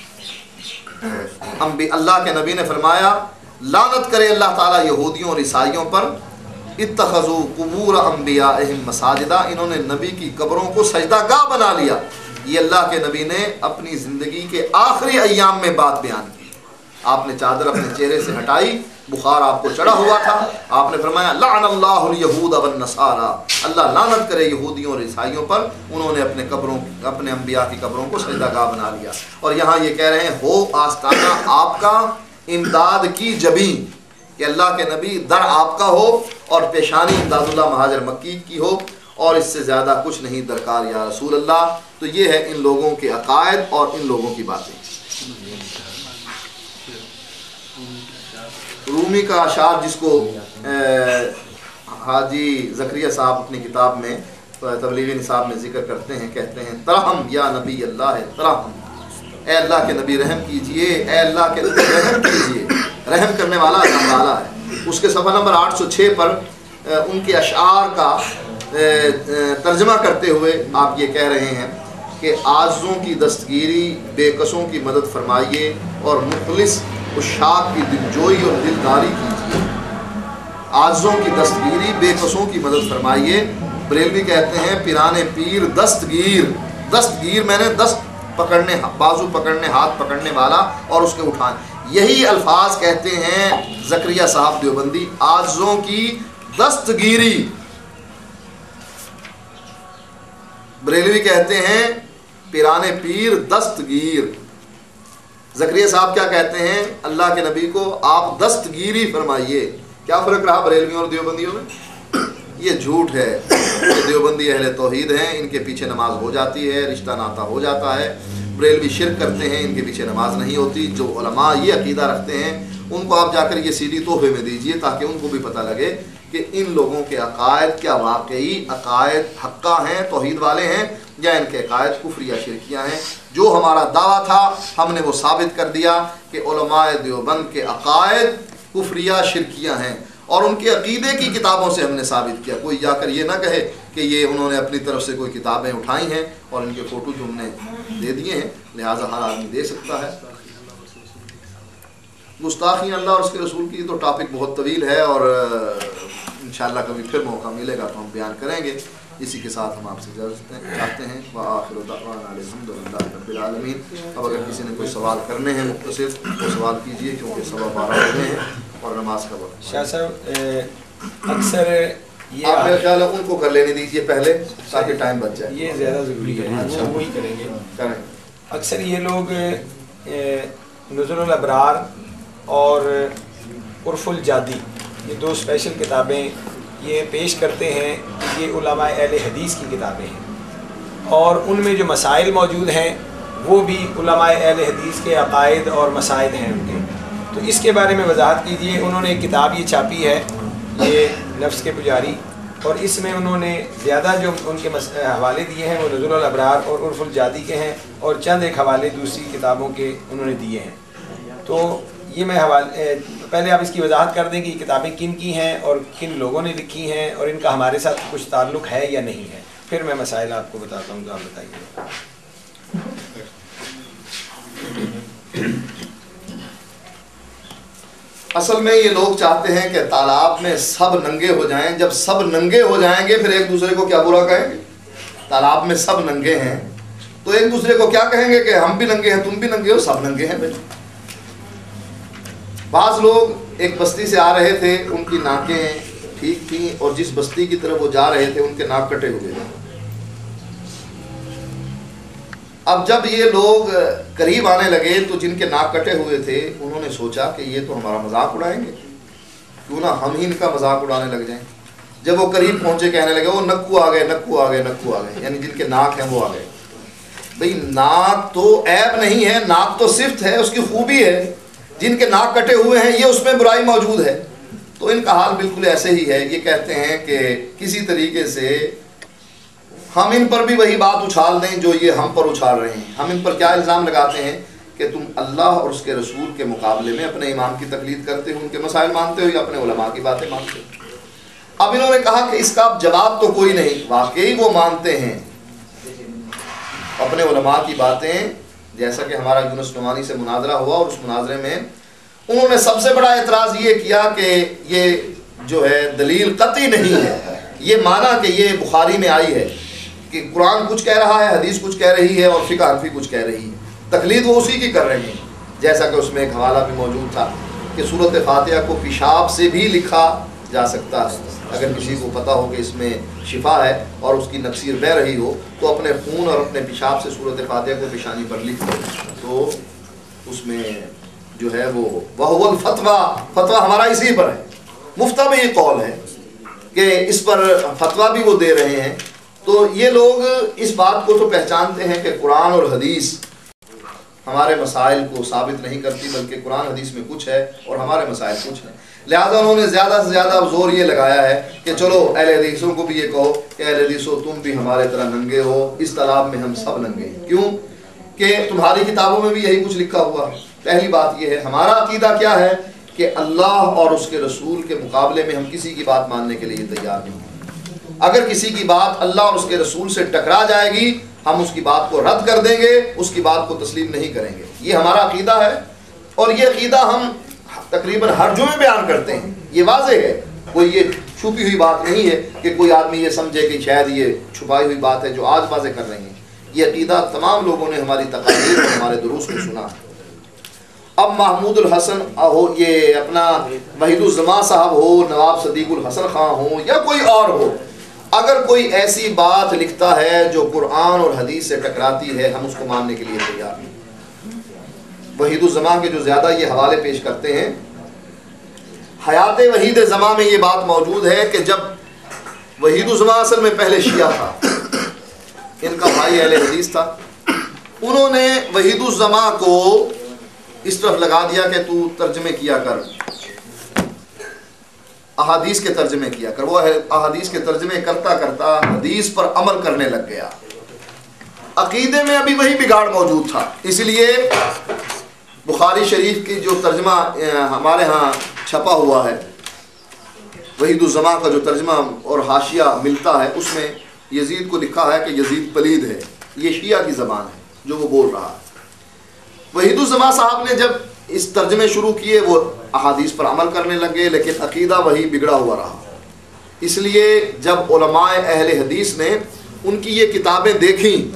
اللہ کے نبی نے فرمایا لعنت کرے اللہ تعالیٰ یہودیوں اور عیسائیوں پر، اتخذوا قبور انبیائہم مساجدہ، انہوں نے نبی کی قبروں کو سجدہ گاہ بنا لیا. یہ اللہ کے نبی نے اپنی زندگی کے آخری ایام میں بات بیان کی. آپ نے چادر اپنے چہرے سے ہٹائی، بخار آپ کو چڑھا ہوا تھا، آپ نے فرمایا لعن اللہ الیہود والنصارى، اللہ لعنت کرے یہودیوں اور عیسائیوں پر، انہوں نے اپنے انبیاء کی قبروں کو سجدہ گاہ بنا لیا. اور یہاں یہ کہہ رہے ہیں ہو آستانہ آپ کا امداد کی جبیں، کہ اللہ کے نبی در آپ کا ہو اور پیشانی امداد اللہ مہاجر مکی کی ہو، اور اس سے زیادہ کچھ نہیں درکار یا رسول اللہ. تو یہ ہے ان لوگوں کے عقائد اور ان لوگوں کی باتیں. رومی کا اشعار جس کو حاجی زکریا صاحب اپنی کتاب میں تبلیغ نصاب میں ذکر کرتے ہیں، کہتے ہیں ترحم یا نبی اللہ ترحم، اے اللہ کے نبی رحم کیجئے، اے اللہ کے نبی رحم کیجئے. رحم کرنے والا اللہ والا ہے. اس کے صفحہ نمبر 806 پر ان کے اشعار کا ترجمہ کرتے ہوئے آپ یہ کہہ رہے ہیں کہ عاجزوں کی دستگیری بے کسوں کی مدد فرمائیے، اور مخلص عشاق کی دلجوئی اور دلداری کیجیے. عاجزوں کی دستگیری بے کسوں کی مدد فرمائیے. بریلوی کہتے ہیں پیران پیر دستگیر، دستگیر میں نے دست پکڑنے، بازو پکڑنے، ہاتھ پکڑنے والا اور اس کے اٹھانے. یہی الفاظ کہتے ہیں زکریا صاحب دیوبندی، عاجزوں کی دستگیری. بریلوی کہتے ہیں پیران پیر دستگیر. زکریا صاحب کیا کہتے ہیں؟ اللہ کے نبی کو آپ دستگیری فرمائیے. کیا فرق رہا بریلویوں اور دیوبندیوں میں؟ یہ جھوٹ ہے. دیوبندی اہل توحید ہیں، ان کے پیچھے نماز ہو جاتی ہے، رشتہ ناتا ہو جاتا ہے. بریلوی شرک کرتے ہیں، ان کے پیچھے نماز نہیں ہوتی. جو علماء یہ عقیدہ رکھتے ہیں ان کو آپ جا کر یہ سی ڈی تحفے میں دیجئے تاکہ ان کو بھی پتہ لگے کہ ان لوگوں کے عقائد کیا واقعی عقائد حقہ ہیں، توحید والے ہیں، یا ان کے عقائد کفریہ شرکیہ ہیں. جو ہمارا دعویٰ تھا ہم نے وہ ثابت کر دیا کہ علماء دیوبند کے عقائد کفریہ شرکیہ ہیں، اور ان کے عقیدے کی کتابوں سے ہم نے ثابت کیا. کوئی جا کر یہ نہ کہے کہ یہ انہوں نے اپنی طرف سے کوئی کتابیں اٹھائی ہیں اور ان کے فوٹو جو ہم نے دے دیے ہیں، لہٰذا ہر آدمی دے سکتا ہے. گستاخی اللہ اور اس کے رسول کی تو ٹاپک بہت طویل ہے، اور انشاءاللہ کبھی پھر موقع ملے گا تو ہم بیان کریں گے. اسی کے ساتھ ہم آپ سے اجازت چاہتے ہیں. وآخر دعوانا الحمدللہ رب العالمین. اب اگر کسی نے کوئی سوال کرنے ہیں مختصر تو سوال کیجئے، کیونکہ 12:15 ہو گئے ہیں اور نماز کا وقت. شاہ صاحب اکثر یہ آپ میرا خیال ہے ان کو کر لینے دیجئے پہلے تاکہ ٹائم بچ جائے. یہ زیادہ ضروری ہے، اچھا وہی کریں گے. کریں. اکثر یہ لوگ نزل الابرار اور عرف الجادی، یہ دو اسپیشل کتابیں یہ پیش کرتے ہیں کہ یہ علماء اہل حدیث کی کتابیں ہیں، اور ان میں جو مسائل موجود ہیں وہ بھی علماء اہل حدیث کے عقائد اور مسائل ہیں ان کے. تو اس کے بارے میں وضاحت کیجیے. انہوں نے ایک کتاب یہ چھاپی ہے، یہ نفس کے پجاری اور اس میں انہوں نے زیادہ جو ان کے حوالے دیے ہیں وہ نزول الابرار اور عرف الجادی کے ہیں، اور چند ایک حوالے دوسری کتابوں کے انہوں نے دیے ہیں۔ تو یہ میں پہلے آپ اس کی وضاحت کر دیں کہ یہ کتابیں کن کی ہیں اور کن لوگوں نے لکھی ہیں اور ان کا ہمارے ساتھ کچھ تعلق ہے یا نہیں ہے، پھر میں مسائل آپ کو بتاتا ہوں، تو آپ بتائیے۔ اصل میں یہ لوگ چاہتے ہیں کہ تالاب میں سب ننگے ہو جائیں، جب سب ننگے ہو جائیں گے پھر ایک دوسرے کو کیا برا کہیں گے؟ تالاب میں سب ننگے ہیں تو ایک دوسرے کو کیا کہیں گے کہ ہم بھی ننگے ہیں، تم بھی ننگے ہو، سب ننگے ہیں بھائی۔ بعض لوگ ایک بستی سے آ رہے تھے، ان کی ناکیں ٹھیک تھیں اور جس بستی کی طرف وہ جا رہے تھے ان کے ناک کٹے ہوئے تھے۔ اب جب یہ لوگ قریب آنے لگے تو جن کے ناک کٹے ہوئے تھے انہوں نے سوچا کہ یہ تو ہمارا مذاق اڑائیں گے، کیوں نہ ہم ہی ان کا مذاق اڑانے لگ جائیں۔ جب وہ قریب پہنچے کہنے لگے وہ نکو آ گئے، نکو آ گئے، نکو آ گئے، یعنی جن کے ناک ہیں وہ آ گئے۔ بھئی ناک تو عیب نہیں ہے، ناک تو صفت ہے، اس کی خوبی ہے۔ جن کے ناک کٹے ہوئے ہیں یہ اس میں برائی موجود ہے۔ تو ان کا حال بالکل ایسے ہی ہے۔ یہ کہتے ہیں کہ کسی طریقے سے ہم ان پر بھی وہی بات اچھال دیں جو یہ ہم پر اچھال رہے ہیں۔ ہم ان پر کیا الزام لگاتے ہیں کہ تم اللہ اور اس کے رسول کے مقابلے میں اپنے امام کی تقلید کرتے ہو، ان کے مسائل مانتے ہو یا اپنے علماء کی باتیں مانتے ہو۔ اب انہوں نے کہا کہ اس کا جواب تو کوئی نہیں، واقعی وہ مانتے ہیں اپنے علماء کی باتیں، جیسا کہ ہمارا یونس نعمانی سے مناظرہ ہوا اور اس مناظرے میں انہوں نے سب سے بڑا اعتراض یہ کیا کہ یہ جو ہے دلیل قطعی نہیں ہے، یہ مانا کہ یہ بخاری میں آئی ہے کہ قرآن کچھ کہہ رہا ہے، حدیث کچھ کہہ رہی ہے اور فقہ حنفی کچھ کہہ رہی ہے، تقلید وہ اسی کی کر رہے ہیں۔ جیسا کہ اس میں ایک حوالہ بھی موجود تھا کہ سورۃ فاتحہ کو پیشاب سے بھی لکھا جا سکتا ہے، اگر کسی کو پتہ ہو کہ اس میں شفا ہے اور اس کی نفسیر بہ رہی ہو تو اپنے خون اور اپنے پیشاب سے سورۃ فاتحہ کو پیشانی پر لکھ دو، تو اس میں جو ہے وہ وَهُوَ الْفَتْوَى، فتویٰ ہمارا اسی پر ہے، مفتہ میں یہ قول ہے کہ اس پر فتویٰ بھی وہ دے رہے ہیں۔ تو یہ لوگ اس بات کو تو پہچانتے ہیں کہ قرآن اور حدیث ہمارے مسائل کو ثابت نہیں کرتی، بلکہ قرآن حدیث میں کچھ ہے اور ہمارے مسائل کچھ ہیں۔ لہذا انہوں نے زیادہ سے زیادہ زور یہ لگایا ہے کہ چلو اہل حدیثوں کو بھی یہ کہو کہ اہل حدیثوں تم بھی ہمارے طرح ننگے ہو، اس تالاب میں ہم سب ننگے ہیں۔ کیوں کہ تمہاری کتابوں میں بھی یہی کچھ لکھا ہوا ہے۔ پہلی بات یہ ہے، ہمارا عقیدہ کیا ہے کہ اللہ اور اس کے رسول کے مقابلے میں ہم کسی کی بات ماننے کے لیے تیار نہیں ہیں۔ اگر کسی کی بات اللہ اور اس کے رسول سے ٹکرا جائے گی ہم اس کی بات کو رد کر دیں گے، اس کی بات کو تسلیم نہیں کریں گے۔ یہ ہمارا عقیدہ ہے اور یہ عقیدہ ہم تقریباً ہر جمعے بیان کرتے ہیں، یہ واضح ہے، کوئی یہ چھپی ہوئی بات نہیں ہے کہ کوئی آدمی یہ سمجھے کہ شاید یہ چھپائی ہوئی بات ہے جو آج واضح کر رہے ہیں۔ یہ عقیدہ تمام لوگوں نے ہماری تقاریر اور ہمارے دروس میں سنا ہے۔ اب محمود الحسن ہو، یہ اپنا وحید الزمان صاحب ہو، نواب صدیق الحسن خان ہو یا کوئی اور ہو، اگر کوئی ایسی بات لکھتا ہے جو قرآن اور حدیث سے ٹکراتی ہے ہم اس کو ماننے کے لیے تیار ہیں۔ وحید الزمان کے جو زیادہ یہ حوالے پیش کرتے ہیں، حیات وحید زمان میں یہ بات موجود ہے کہ جب وحید الزمان اصل میں پہلے شیعہ تھا، ان کا بھائی اہل حدیث تھا، انہوں نے وحید الزمان کو اس طرف لگا دیا کہ تو ترجمے کیا کر، احادیث کے ترجمے کیا کر۔ وہ احادیث کے ترجمے کرتا کرتا حدیث پر عمل کرنے لگ گیا۔ عقیدے میں ابھی وہی بگاڑ موجود تھا، اس لیے بخاری شریف کی جو ترجمہ ہمارے ہاں چھپا ہوا ہے، وحید الزمان کا جو ترجمہ اور حاشیہ ملتا ہے، اس میں یزید کو لکھا ہے کہ یزید پلید ہے، یہ شیعہ کی زبان ہے جو وہ بول رہا ہے۔ وحید الزمان صاحب نے جب اس ترجمے شروع کیے وہ احادیث پر عمل کرنے لگے، لیکن عقیدہ وہی بگڑا ہوا رہا۔ اس لیے جب علماء اہل حدیث نے ان کی یہ کتابیں دیکھیں،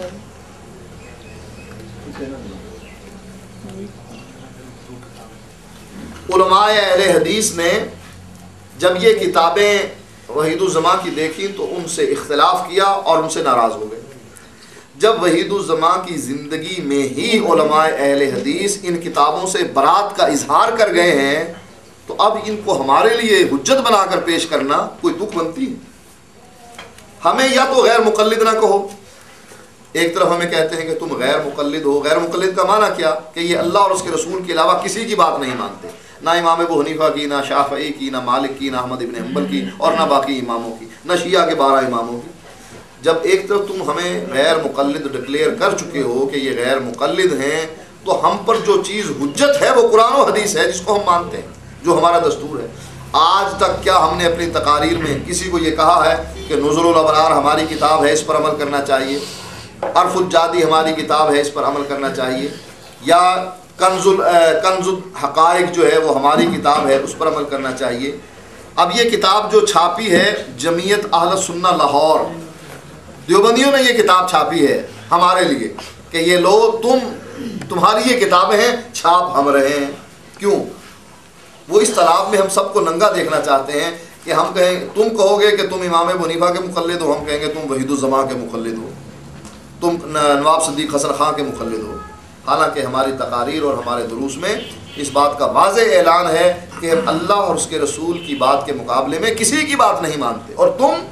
علماء اہل حدیث نے جب یہ کتابیں وحید الزمان کی دیکھی تو ان سے اختلاف کیا اور ان سے ناراض ہو گئے۔ جب وحید الزمان کی زندگی میں ہی علماء اہل حدیث ان کتابوں سے برات کا اظہار کر گئے ہیں تو اب ان کو ہمارے لیے حجت بنا کر پیش کرنا کوئی دکھ بنتی ہے۔ ہمیں یا تو غیر مقلد نہ کہو، ایک طرف ہمیں کہتے ہیں کہ تم غیر مقلد ہو۔ غیر مقلد کا معنی کیا کہ یہ اللہ اور اس کے رسول کے علاوہ کسی کی بات نہیں مانتے، نہ امام ابو حنیفہ کی، نہ شافعی کی، نہ مالک کی، نہ احمد ابن حنبل کی اور نہ باقی اماموں کی، نہ شیعہ کے 12 اماموں کی۔ جب ایک طرف تم ہمیں غیر مقلد ڈکلیئر کر چکے ہو کہ یہ غیر مقلد ہیں، تو ہم پر جو چیز حجت ہے وہ قرآن و حدیث ہے جس کو ہم مانتے ہیں، جو ہمارا دستور ہے۔ آج تک کیا ہم نے اپنی تقاریر میں کسی کو یہ کہا ہے کہ نزل الابرار ہماری کتاب ہے، اس پر عمل کرنا چاہیے، عرف الجادی ہماری کتاب ہے، اس پر عمل کرنا چاہیے، یا کنز الحقائق جو ہے وہ ہماری کتاب ہے، اس پر عمل کرنا چاہیے؟ اب یہ کتاب جو چھاپی ہے جمعیت اہل سنہ لاہور، دیوبندیوں نے یہ کتاب چھاپی ہے ہمارے لیے کہ یہ لو تمہاری یہ کتابیں ہیں، چھاپ ہم رہے ہیں۔ کیوں؟ وہ اس طلب میں ہم سب کو ننگا دیکھنا چاہتے ہیں کہ ہم کہیں، تم کہو گے کہ تم امام ابو حنیفہ کے مقلد ہو، ہم کہیں گے تم وحید الزمان کے مقلد ہو، تم نواب صدیق حسن خان کے مقلد ہو۔ حالانکہ ہماری تقاریر اور ہمارے دروس میں اس بات کا واضح اعلان ہے کہ ہم اللہ اور اس کے رسول کی بات کے مقابلے میں کسی کی بات نہیں مانتے۔ اور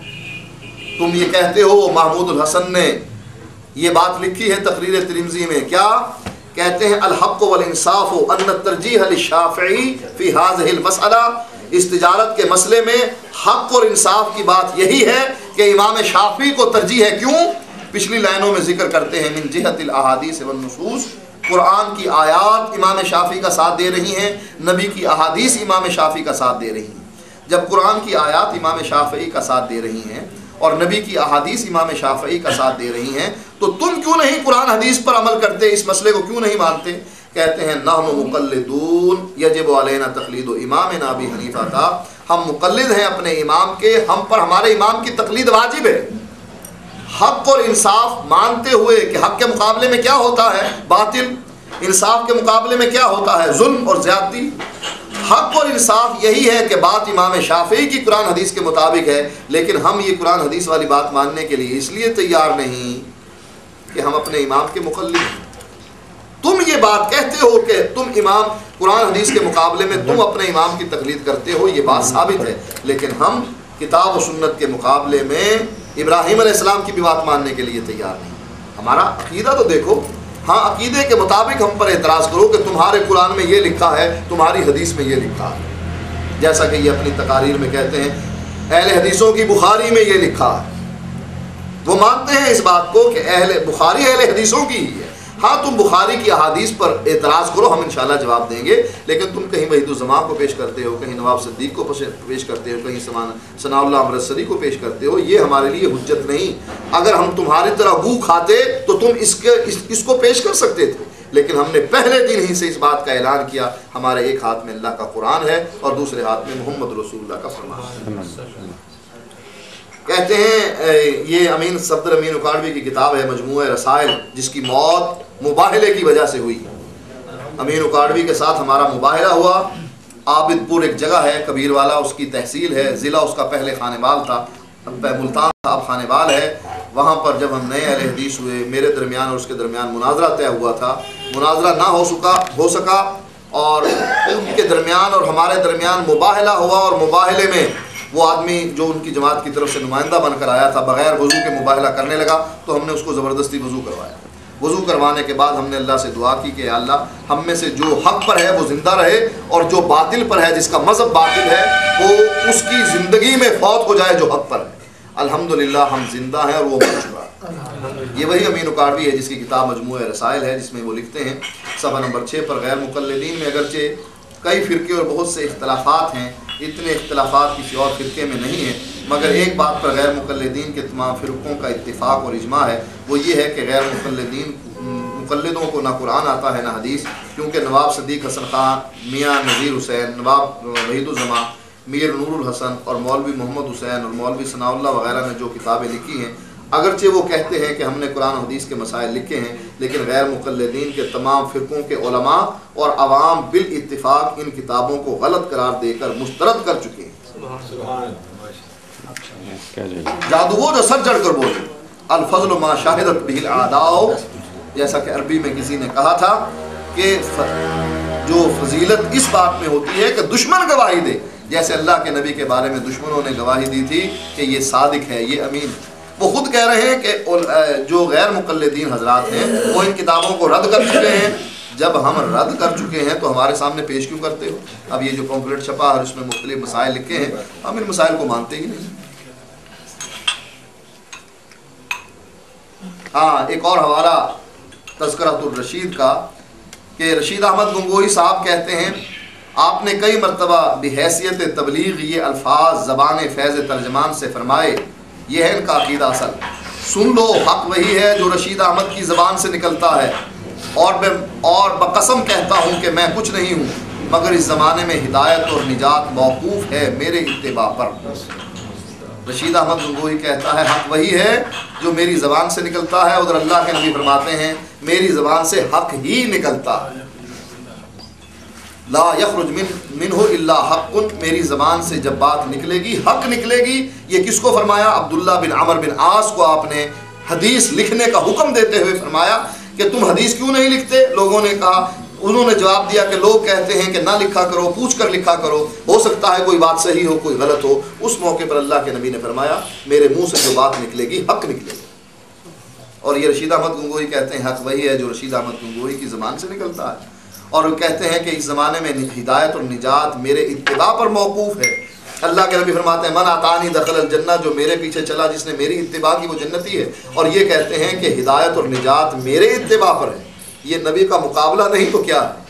تم یہ کہتے ہو، محمود الحسن نے یہ بات لکھی ہے تقریر ترمذی میں، کیا کہتے ہیں؟ الحق والانصاف ان الترجیح للشافعی فی هذه المسئلہ، اس تجارت کے مسئلے میں حق اور انصاف کی بات یہی ہے کہ امام شافعی کو ترجیح ہے۔ کیوں؟ پچھلی لائنوں میں ذکر کرتے ہیں من جہت الاحادیث والنصوص، قرآن کی آیات امام شافعی کا ساتھ دے رہی ہیں، نبی کی احادیث امام شافعی کا ساتھ دے رہی ہیں۔ جب قرآن کی آیات امام شافعی کا ساتھ دے رہی ہیں اور نبی کی احادیث امام شافعی کا ساتھ دے رہی ہیں، تو تم کیوں نہیں قرآن حدیث پر عمل کرتے؟ اس مسئلے کو کیوں نہیں مانتے؟ کہتے ہیں نحن مقلدون یجب علینا تقلید امامنا ابی حنیفہ تھا، ہم مقلد ہیں اپنے امام کے، ہم پر ہمارے امام کی تقلید واجب ہے۔ حق اور انصاف مانتے ہوئے کہ حق کے مقابلے میں کیا ہوتا ہے؟ باطل، انصاف کے مقابلے میں کیا ہوتا ہے؟ ظلم اور زیادتی۔ حق اور انصاف یہی ہے کہ بات امام شافعی کی قرآن حدیث کے مطابق ہے، لیکن ہم یہ قرآن حدیث والی بات ماننے کے لیے اس لیے تیار نہیں کہ ہم اپنے امام کے مقلد ہیں۔ تم یہ بات کہتے ہو کہ تم امام قرآن حدیث کے مقابلے میں تم اپنے امام کی تقلید کرتے ہو، یہ بات ثابت ہے، لیکن ہم کتاب و سنت کے مقابلے میں ابراہیم علیہ السلام کی بھی بات ماننے کے لیے تیار نہیں۔ ہمارا عقیدہ تو دیکھو، ہاں عقیدے کے مطابق ہم پر اعتراض کرو کہ تمہارے قرآن میں یہ لکھا ہے، تمہاری حدیث میں یہ لکھا ہے، جیسا کہ یہ اپنی تقاریر میں کہتے ہیں اہل حدیثوں کی بخاری میں یہ لکھا ہے۔ وہ مانتے ہیں اس بات کو کہ بخاری اہل حدیثوں کی ہی ہے۔ ہاں تم بخاری کی احادیث پر اعتراض کرو، ہم انشاءاللہ جواب دیں گے، لیکن تم کہیں وحید الزمان کو پیش کرتے ہو، کہیں نواب صدیق کو پیش کرتے ہو، کہیں ثناء اللہ امرتسری کو پیش کرتے ہو، یہ ہمارے لیے حجت نہیں۔ اگر ہم تمہاری طرح گو کھاتے تو تم اس کو پیش کر سکتے تھے، لیکن ہم نے پہلے دن ہی سے اس بات کا اعلان کیا، ہمارے ایک ہاتھ میں اللہ کا قرآن ہے اور دوسرے ہاتھ میں محمد رسول اللہ کا فرمان ہے۔ کہتے ہیں یہ امین صفدر امین اکاڑوی کی کتاب ہے مجموعہ رسائل، جس کی موت مباہلے کی وجہ سے ہوئی۔ امین اکاڑوی کے ساتھ ہمارا مباہلہ ہوا۔ عابد پور ایک جگہ ہے، کبیر والا اس کی تحصیل ہے، ضلع اس کا پہلے خانے بال تھا، ملتان تھا، اب خانے بال ہے۔ وہاں پر جب ہم نئے اہل حدیث ہوئے، میرے درمیان اور اس کے درمیان مناظرہ طے ہوا تھا، مناظرہ نہ ہو سکا اور ان کے درمیان اور ہمارے درمیان مباہلہ ہوا، اور مباہلے میں وہ آدمی جو ان کی جماعت کی طرف سے نمائندہ بن کر آیا تھا بغیر وضو کے مباہلہ کرنے لگا، تو ہم نے اس کو زبردستی وضو کروایا۔ وضو کروانے کے بعد ہم نے اللہ سے دعا کی کہ اللہ ہم میں سے جو حق پر ہے وہ زندہ رہے، اور جو باطل پر ہے، جس کا مذہب باطل ہے، وہ اس کی زندگی میں فوت ہو جائے جو حق پر ہے۔ الحمدللہ ہم زندہ ہیں اور وہ مر چکا ہے۔ یہ وہی امین اکاڑوی ہے جس کی کتاب مجموعہ رسائل ہے، جس میں وہ لکھتے ہیں صفحہ نمبر 6 پر، غیر مقلدین میں اگرچہ کئی فرقے اور بہت سے اختلافات ہیں، اتنے اختلافات کسی اور فرقے میں نہیں ہیں، مگر ایک بات پر غیر مقلدین کے تمام فرقوں کا اتفاق اور اجماع ہے، وہ یہ ہے کہ غیر مقلدوں کو نہ قرآن آتا ہے نہ حدیث، کیونکہ نواب صدیق حسن خان، میاں نذیر حسین، نواب وحید الزمان، میر نور الحسن اور مولوی محمد حسین اور مولوی ثناء اللہ وغیرہ نے جو کتابیں لکھی ہیں، اگرچہ وہ کہتے ہیں کہ ہم نے قرآن و حدیث کے مسائل لکھے ہیں، لیکن غیر مقلدین کے تمام فرقوں کے علماء اور عوام بالاتفاق ان کتابوں کو غلط قرار دے کر مسترد کر چکے ہیں۔ جادو وہ جو سر جڑ کر بولے، الفضل ما شاہدت بہ الاعداء، جیسا کہ عربی میں کسی نے کہا تھا کہ جو فضیلت اس بات میں ہوتی ہے کہ دشمن گواہی دے، جیسے اللہ کے نبی کے بارے میں دشمنوں نے گواہی دی تھی کہ یہ صادق ہے، یہ امین۔ وہ خود کہہ رہے ہیں کہ جو غیر مقلدین حضرات ہیں وہ ان کتابوں کو رد کر چکے ہیں۔ جب ہم رد کر چکے ہیں تو ہمارے سامنے پیش کیوں کرتے ہو؟ اب یہ جو پمفلٹ چھپا ہے اس میں مختلف مسائل لکھے ہیں، ہم ان مسائل کو مانتے ہی نہیں۔ हाँ, एक और हवाला तज़किरतुर रशीद का कि रशीद अहमद गंगोही साहब कहते हैं आपने कई मरतबा बिहैसियत तबलीग ये अल्फाज ज़बान फैज़ तर्जमान से फरमाए, ये है इनका अक़ीदा असल। सुन लो, हक़ वही है जो रशीद अहमद की ज़बान से निकलता है, और बकसम कहता हूँ कि मैं कुछ नहीं हूँ मगर इस ज़माने में हिदायत और निजात मौकूफ़ है मेरे इत्तिबा पर। रशीद अहमद गंगोही कहता है हक़ वही है जो मेरी ज़बान से निकलता है, उधर अल्लाह के नबी फरमाते हैं मेरी ज़बान से हक़ ही निकलता है। ला यखरुज मिन्हु इल्ला हक़्क़ुन, मेरी ज़बान से जब बात निकलेगी हक़ निकलेगी। ये किसको फरमाया? अब्दुल्ला बिन अमर बिन आस को आपने हदीस लिखने का हुक्म देते हुए फरमाया कि तुम हदीस क्यों नहीं लिखते? लोगों ने कहा, उन्होंने जवाब दिया कि लोग कहते हैं कि ना लिखा करो, पूछ कर लिखा करो, हो सकता है कोई बात सही हो कोई गलत हो। उस मौके पर अल्लाह के नबी ने फरमाया मेरे मुंह से जो बात निकलेगी हक़ निकलेगी। और ये रशीद अहमद गंगोही कहते हैं हक़ वही है जो रशीद अहमद गंगोही की ज़बान से निकलता है, और वो कहते हैं कि इस ज़माने में हिदायत और निजात मेरे इत्तिबा पर मौकूफ़ है। अल्लाह के नबी फरमाते हैं मन अतानी दखल जन्नत, जो मेरे पीछे चला जिसने मेरी इत्तिबा की वो जन्नती है। और ये कहते हैं कि हिदायत और निजात मेरे इत्तिबा पर है। ये नबी का मुकाबला नहीं तो क्या है?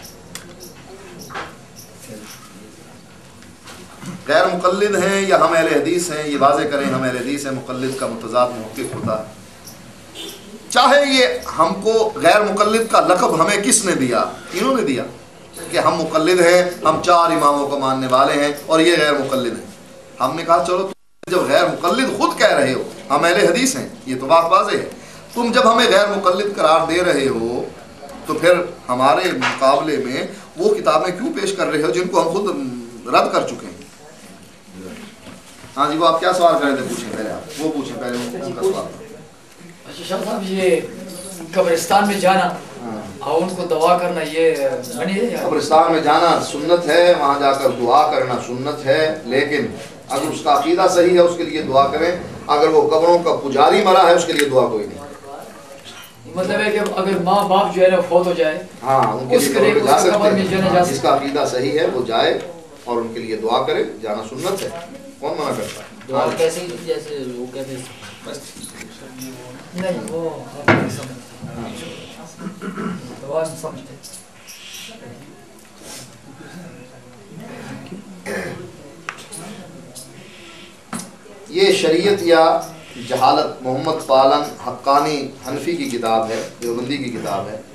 गैर मुक़ल्लिद हैं या हम अहले हदीस हैं, ये वाज़े करें हम अहले हदीस हैं। मुक़ल्लिद का मुतज़ाद मौक़िफ़ होता है। चाहे ये हमको गैर मुक़ल्लिद का लक़ब हमें किसने दिया? इन्होंने दिया कि हम मुक़ल्लिद हैं, हम 4 इमामों को मानने वाले हैं और ये गैर मुक़ल्लिद हैं। हमने कहा चलो तुम जब गैर मुक़ल्लिद खुद कह रहे हो हम अहले हदीस हैं, ये तो बात वाज़ेह है। तुम जब हमें गैर मुक़ल्लिद करार दे रहे हो तो फिर हमारे मुकाबले में वो किताबें क्यों पेश कर रहे हो जिनको हम खुद रद्द कर चुके हैं? हाँ जी, वो आप क्या सवाल कर रहे थे? पूछें पहले, आप वो पूछें पहले उनका सवाल। अच्छा शाह साहब, ये कब्रिस्तान में जाना और उनको दुआ करना ये बनी है? कब्रिस्तान में जाना सुन्नत है, वहाँ जाकर दुआ करना सुन्नत है, लेकिन अगर उसका अकीदा सही है उसके लिए दुआ करें। अगर वो कब्रों का पुजारी मरा है उसके लिए दुआ कोई नहीं। मतलब है कि अगर माँ बाप जो है ना फौत हो जाए, हाँ, उनके लिए जा सकते हैं। जिसका अकीदा सही है वो जाए और उनके लिए दुआ करे, जाना सुन्नत है, कौन मना करता है? दुआ कैसे, जैसे वो कहते हैं नहीं वो नहीं समझते, दुआ नहीं समझते। ये शरीयत या जहालत मोहम्मद पालन हक्कानी हनफी की किताब है, देवबंदी की किताब है।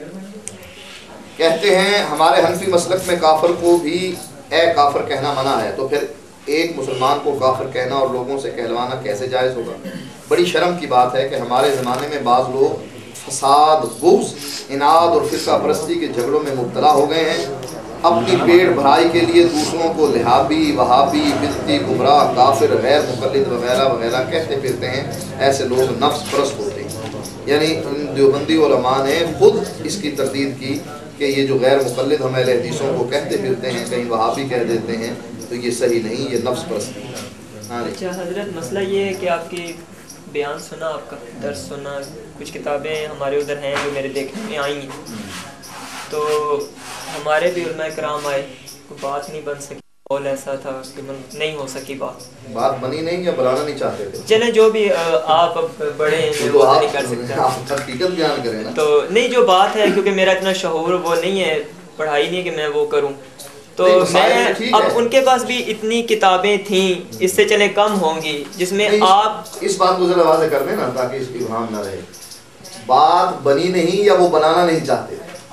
कहते हैं हमारे हनफी मसलक में काफिर को भी ए काफिर कहना मना है, तो फिर एक मुसलमान को काफिर कहना और लोगों से कहलवाना कैसे जायज़ होगा? बड़ी शर्म की बात है कि हमारे ज़माने में बाज़ लोग फसाद, बुग़्ज़, इनाद और फ़िरका परस्ती के झगड़ों में मुब्तला हो गए हैं। अपनी पेट भराई के लिए दूसरों को लिहाबी, वहाबी, बिदती, गुमराह, काफिर, गैर मुक़ल्लिद वगैरह वगैरह कहते फिरते हैं। ऐसे लोग नफ्स परस्त होते हैं। यानी देवबंदी उलमा ने खुद इसकी तरदीद की कि ये जो गैर मुक़ल्लिद हम अहले हदीसों को कहते फिरते हैं, कहीं वहाबी कह देते हैं, तो ये सही नहीं, ये नफ्स परस्ती है। हाँ, अच्छा हज़रत, मसला ये है कि आपकी बयान सुना, आपका दर्स सुना, कुछ किताबें हमारे उधर हैं जो मेरे देखने में आई हैं, तो हमारे भी उलमा कराम आए, कोई बात नहीं बन सकी। कौल ऐसा था कि नहीं हो सकी, बात बनी नहीं या बनाना नहीं चाहते थे? चले जो भी, आप बड़े हैं तो आप नहीं कर सकते, आप हकीकत बयान करें ना। तो नहीं, जो बात है, क्योंकि मेरा इतना शऊर वो नहीं है, पढ़ाई नहीं कि मैं वो करूं, तो मैं अब उनके पास भी इतनी किताबें थी, इससे चले कम होंगी, जिसमें आप इस बात को जरा वाज़ेह कर देना ताकि इसकी इब्हाम ना रहे। बात बनी नहीं या वो बनाना नहीं चाहते?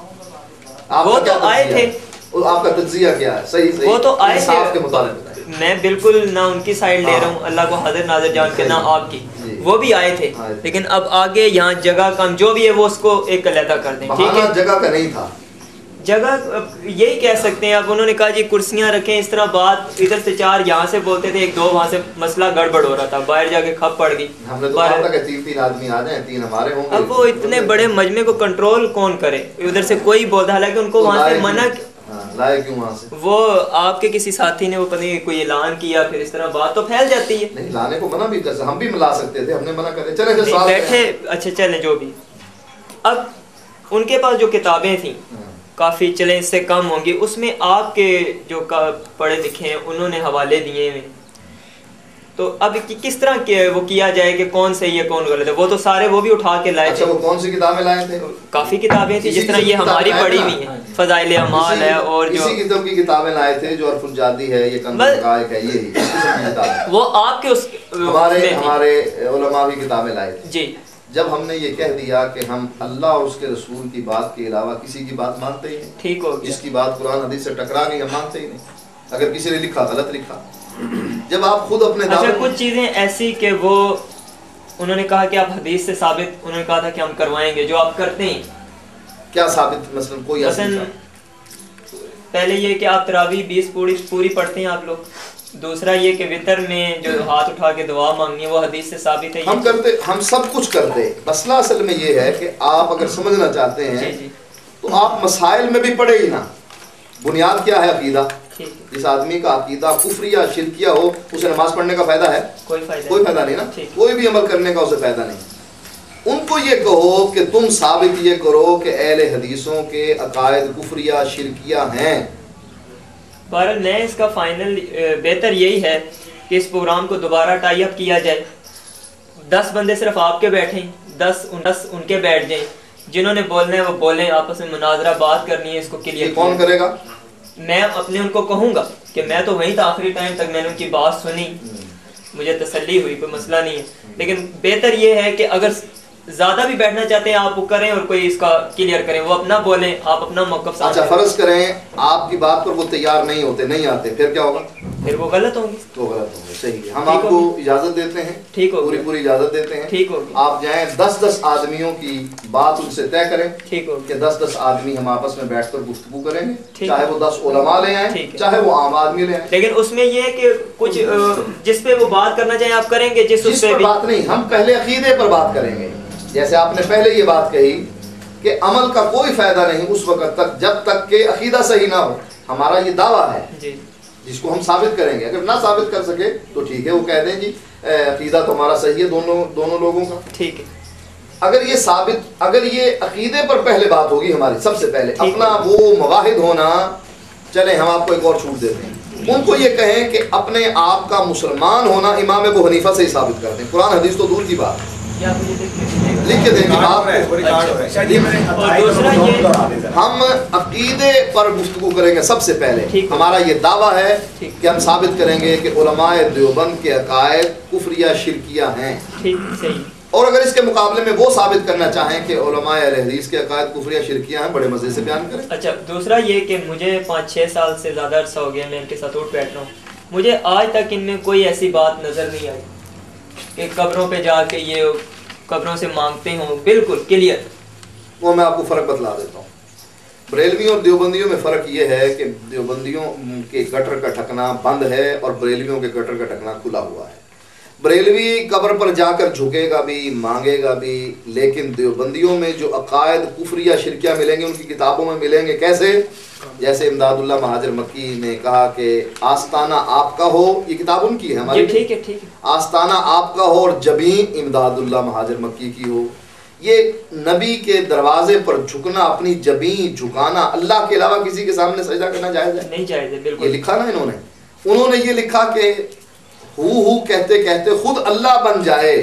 वो तो आए थे, आपका तज्जिया क्या है? सही सही वो तो आए थे, आपके मुताबिक मैं बिल्कुल ना उनकी साइड ले रहा हूँ, अल्लाह को हाजिर नाज़िर जान के, ना आपकी। वो भी आए थे, लेकिन अब आगे यहाँ जगह कम, जो भी है वो उसको एक अलहदा कर दें, ठीक है? जगह का नहीं था, जगह यही कह सकते हैं। अब उन्होंने कहा जी कुर्सियाँ रखें, इस तरह बात, इधर से 4 यहाँ से बोलते थे, 1-2 वहाँ से, मसला गड़बड़ हो रहा था, बाहर जाके खप पड़ गई। हमने तो कहा था कि 3-3 आदमी आ जाएं, 3 हमारे होंगे। अब वो इतने बड़े मजमे को कंट्रोल कौन करे? उधर से कोई बोलता, हालांकि उनको वहाँ से मना, लाए क्यों वहाँ से? वो आपके किसी साथी ने वो पता नहीं कोई ऐलान किया, फिर इस तरह बात तो फैल जाती है। नहीं, लाने को मना भी कर, हम भी मिला सकते थे, हमने मना करे, चले बैठे, अच्छा चले जो भी। अब उनके पास जो किताबें थी काफ़ी, चले इससे कम होंगी, उसमें आपके जो पढ़े लिखे हैं उन्होंने हवाले दिए हुए, تو اب کس طرح وہ کیا جائے کہ کون صحیح ہے کون غلط ہے؟ وہ تو سارے وہ بھی اٹھا کے لائے تھے. اچھا وہ کون سی کتابیں لائے تھے؟ کافی کتابیں تھیں، جس طرح یہ ہماری پڑھی ہوئی ہیں، فضائل اعمال ہے اور جو اسی قسم کی کتابیں لائے تھے، جو عرف الجادی ہے، یہ کنز الحقائق ہے، یہی وہ آپ کے اس ہمارے علماء کی کتابیں لائے تھے. جی جب ہم نے یہ کہہ دیا کہ ہم اللہ اور اس کے رسول کی بات کے علاوہ کسی کی بات مانتے ہی نہیں، ٹھیک ہو گیا، جس کی بات قرآن حدیث سے ٹکرا گئی ہم مانتے ہی نہیں. اگر کسی نے لکھا غلط لکھا. جب آپ خود اپنے اچھا کچھ چیزیں ایسی کہ وہ انہوں نے کہا کہ آپ حدیث سے ثابت، انہوں نے کہا تھا کہ ہم کروائیں گے، جو آپ کرتے ہیں کیا ثابت؟ مثلا کوئی مثلا پہلے یہ کہ آپ تراویح 20 پوری پڑھتے ہیں آپ لوگ. دوسرا یہ کہ وطر میں جو ہاتھ اٹھا کے دعا مانگنی ہے وہ حدیث سے ثابت ہے. ہم کرتے، ہم سب کچھ کرتے. مسئلہ اصل میں یہ ہے کہ آپ اگر سمجھنا چاہتے ہیں تو آپ مسائل میں بھی پڑھے ہی نا. بنیاد کیا ہے؟ عقیدہ. جس آدمی کا عقیدہ کفریہ شرکیہ ہو اسے نماز پڑھنے کا فائدہ ہے؟ کوئی فائدہ نہیں نا. کوئی بھی عمل کرنے کا اسے فائدہ نہیں. ان کو یہ کہو کہ تم ثابت یہ کرو کہ اہل حدیثوں کے عقائد کفریہ شرکیہ ہیں. بہرحال میں اس کا فائنل بہتر یہی ہے کہ اس پروگرام کو دوبارہ ٹائی اپ کیا جائے. 10 بندے صرف آپ کے بیٹھیں، 10 ان کے بیٹھ جائیں. جنہوں نے بولنا ہے وہ بولیں، آپس میں مناظرہ بات کرنی ہے، اس کو کلیئر. کون کرے گا؟ میں اپنے ان کو کہوں گا کہ میں تو وہیں تھا آخری ٹائم تک، میں نے ان کی بات سنی، مجھے تسلی ہوئی، کوئی مسئلہ نہیں ہے. لیکن بہتر یہ ہے کہ اگر زیادہ بھی بیٹھنا چاہتے ہیں آپ وہ کریں اور کوئی اس کا کلیئر کریں، وہ اپنا بولیں، آپ اپنا موقف ساتھ. اچھا فرض کریں آپ کی بات پر وہ تیار نہیں ہوتے، نہیں آتے، پھر کیا ہوگا؟ پھر وہ غلط ہوں گے. تو غلط ہوں گے. صحیح ہے. ہم آپ کو اجازت دیتے ہیں، ٹھیک ہو پوری اجازت دیتے ہیں. ٹھیک ہوگی. آپ جائیں 10 آدمیوں کی بات ان سے طے کریں. ٹھیک ہوگی. کہ 10 آدمی ہم آپس میں بیٹھ کر گفتگو کریں گے، چاہے وہ 10 علماء لے آئیں، چاہے وہ عام آدمی لے آئیں. لیکن اس میں یہ ہے کہ کچھ جس پہ وہ بات کرنا چاہیں آپ کریں گے، جس پہ بات نہیں. ہم پہلے عقیدے پر بات کریں گے. جیسے آپ نے پہلے یہ بات کہی کہ عمل کا کوئی فائدہ نہیں اس وقت تک جب تک کہ عقیدہ صحیح نہ ہو. ہمارا یہ دعویٰ ہے جس کو ہم ثابت کریں گے. اگر نہ ثابت کر سکے تو ٹھیک ہے، وہ کہہ دیں جی عقیدہ تو ہمارا صحیح ہے دونوں لوگوں کا. ٹھیک ہے. اگر یہ عقیدے پر پہلے بات ہوگی ہماری، سب سے پہلے اپنا وہ مواحد ہونا، چلیں ہم آپ کو ایک اور چھوٹ دیتے ہیں. ان کو یہ کہیں کہ اپنے آپ کا مسلمان ہونا امام ابو حنیفہ سے ہی ثابت کر دیں. قرآن حدیث تو دور کی بات ہے، لکھ کے دیں. ہم عقیدے پر گفتگو کریں گے سب سے پہلے. ہمارا یہ دعویٰ ہے کہ ہم ثابت کریں گے کہ علماء دیوبند کے عقائد کفریہ شرکیہ ہیں. اور اگر اس کے مقابلے میں وہ ثابت کرنا چاہیں کہ علماء اہل حدیث کے عقائد کفریہ شرکیہ ہیں، بڑے مزے سے بیان کریں. اچھا دوسرا یہ کہ مجھے 5-6 سال سے زیادہ عرصہ ہو گیا میں ان کے ساتھ اٹھ بیٹھ رہا ہوں، مجھے آج تک ان میں کوئی ایسی بات نظر نہیں آئی کہ قبروں پہ جا کے یہ قبروں سے مانگتے ہوں. بالکل کلیئر. وہ میں آپ کو فرق بتلا دیتا ہوں. بریلویوں اور دیوبندیوں میں فرق یہ ہے کہ دیوبندیوں کے گٹر کا ڈھکنا بند ہے اور بریلویوں کے گٹر کا ڈھکنا کھلا ہوا ہے. بریلوی قبر پر جا کر جھکے گا بھی، مانگے گا بھی، لیکن دیوبندیوں میں جو عقائد کفریہ شرکیہ ملیں گے ان کی کتابوں میں ملیں گے. کیسے؟ جیسے امداد اللہ مہاجر مکی نے کہا کہ آستانہ آپ کا ہو، یہ کتاب ان کی ہے ہماری. ٹھیک ہے. آستانہ آپ کا ہو اور جبین امداد اللہ مہاجر مکی کی ہو. یہ نبی کے دروازے پر جھکنا، اپنی جبین جھکانا، اللہ کے علاوہ کسی کے سامنے سجدہ کرنا جائز ہے؟ نہیں جائز ہے. بالکل. یہ لکھا نا انہوں نے یہ لکھا کہ ہو کہتے کہتے خود اللہ بن جائے.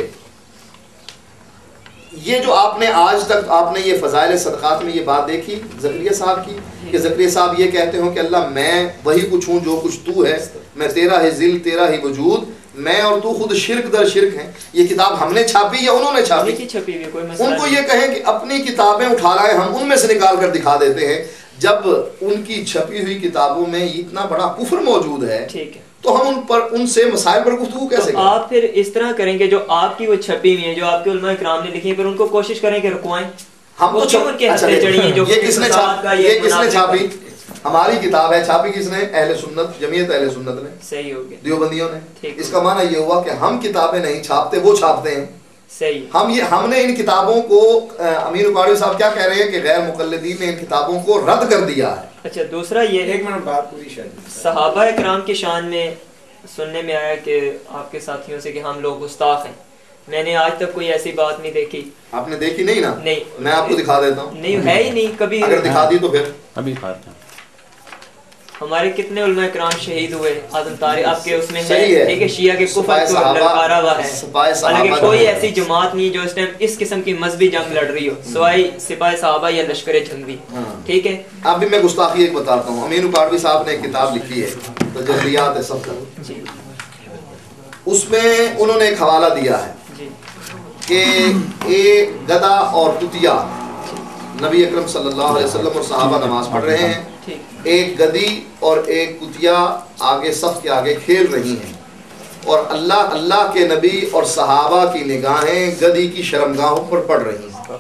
یہ جو آپ نے آج تک آپ نے یہ فضائل صدقات میں یہ بات دیکھی زکریا صاحب کی کہ زکریا صاحب یہ کہتے ہوں کہ اللہ میں وہی کچھ ہوں جو کچھ تو ہے، میں تیرا ہی ذل، تیرا ہی وجود، میں اور تو خود شرک در شرک ہیں. یہ کتاب ہم نے چھاپی یا انہوں نے چھاپی؟ ان کو یہ کہیں کہ اپنی کتابیں اٹھا لائیں، ہم ان میں سے نکال کر دکھا دیتے ہیں. جب ان کی چھپی ہوئی کتابوں میں اتنا بڑا کفر موجود ہے تو ہم ان سے مسائل پر گفتگو کیسے کریں؟ آپ پھر اس طرح کریں گے جو آپ کی وہ چھپی ہوئی ہیں، جو آپ کے علماء کرام نے لکھی ہیں، پھر ان کو کوشش کریں کہ رکوائیں. ہم تو یہ کس نے چھاپی؟ ہماری کتاب ہے، چھاپی کس نے؟ اہل سنت، جمعیت اہل سنت نے. صحیح ہو گیا. دیوبندیوں نے. اس کا معنی یہ ہوا کہ ہم کتابیں نہیں چھاپتے، وہ چھاپتے ہیں. صحیح. ہم نے ان کتابوں کو، امیر اکاڑی صاحب کیا کہہ رہے ہیں کہ غیر مقلدین نے ان کتابوں کو رد کر دیا ہے. اچھا دوسرا یہ ایک منٹ بات پوری شاید صحابہ اکرام کی شان میں سننے میں آیا کہ آپ کے ساتھیوں سے کہ ہم لوگ گستاخ ہیں. میں نے آج تک کوئی ایسی بات نہیں دیکھی. آپ نے دیکھی نہیں نا؟ نہیں. میں آپ کو دکھا دیتا ہوں. نہیں ہے ہی نہیں کبھی. اگر دکھا دی تو پھر ابھی کھاتے ہیں. ہمارے کتنے علماء کرام شہید ہوئے آدم طارق آپ کے اس میں صحیح ہے. ٹھیک ہے شیعہ کے کفر کو للکارا ہوا ہے حالانکہ کوئی ایسی جماعت نہیں جو اس ٹائم اس قسم کی مذہبی جنگ لڑ رہی ہو سوائے سپاہ صحابہ یا لشکر جنگی. ٹھیک ہے. اب بھی میں گستاخی ایک بتاتا ہوں. امین اکاڑوی صاحب نے ایک کتاب لکھی ہے تجلیات صفدر, اس میں انہوں نے ایک حوالہ دیا ہے کہ ایک گدھا اور کتیا نبی اکرم صلی اللہ علیہ وسلم اور صحابہ نماز پڑھ رہے ہیں, ایک گدھی اور ایک کتیا آگے صف کے آگے کھیل رہی ہیں اور اللہ کے نبی اور صحابہ کی نگاہیں گدھی کی شرمگاہوں پر پڑ رہی ہیں.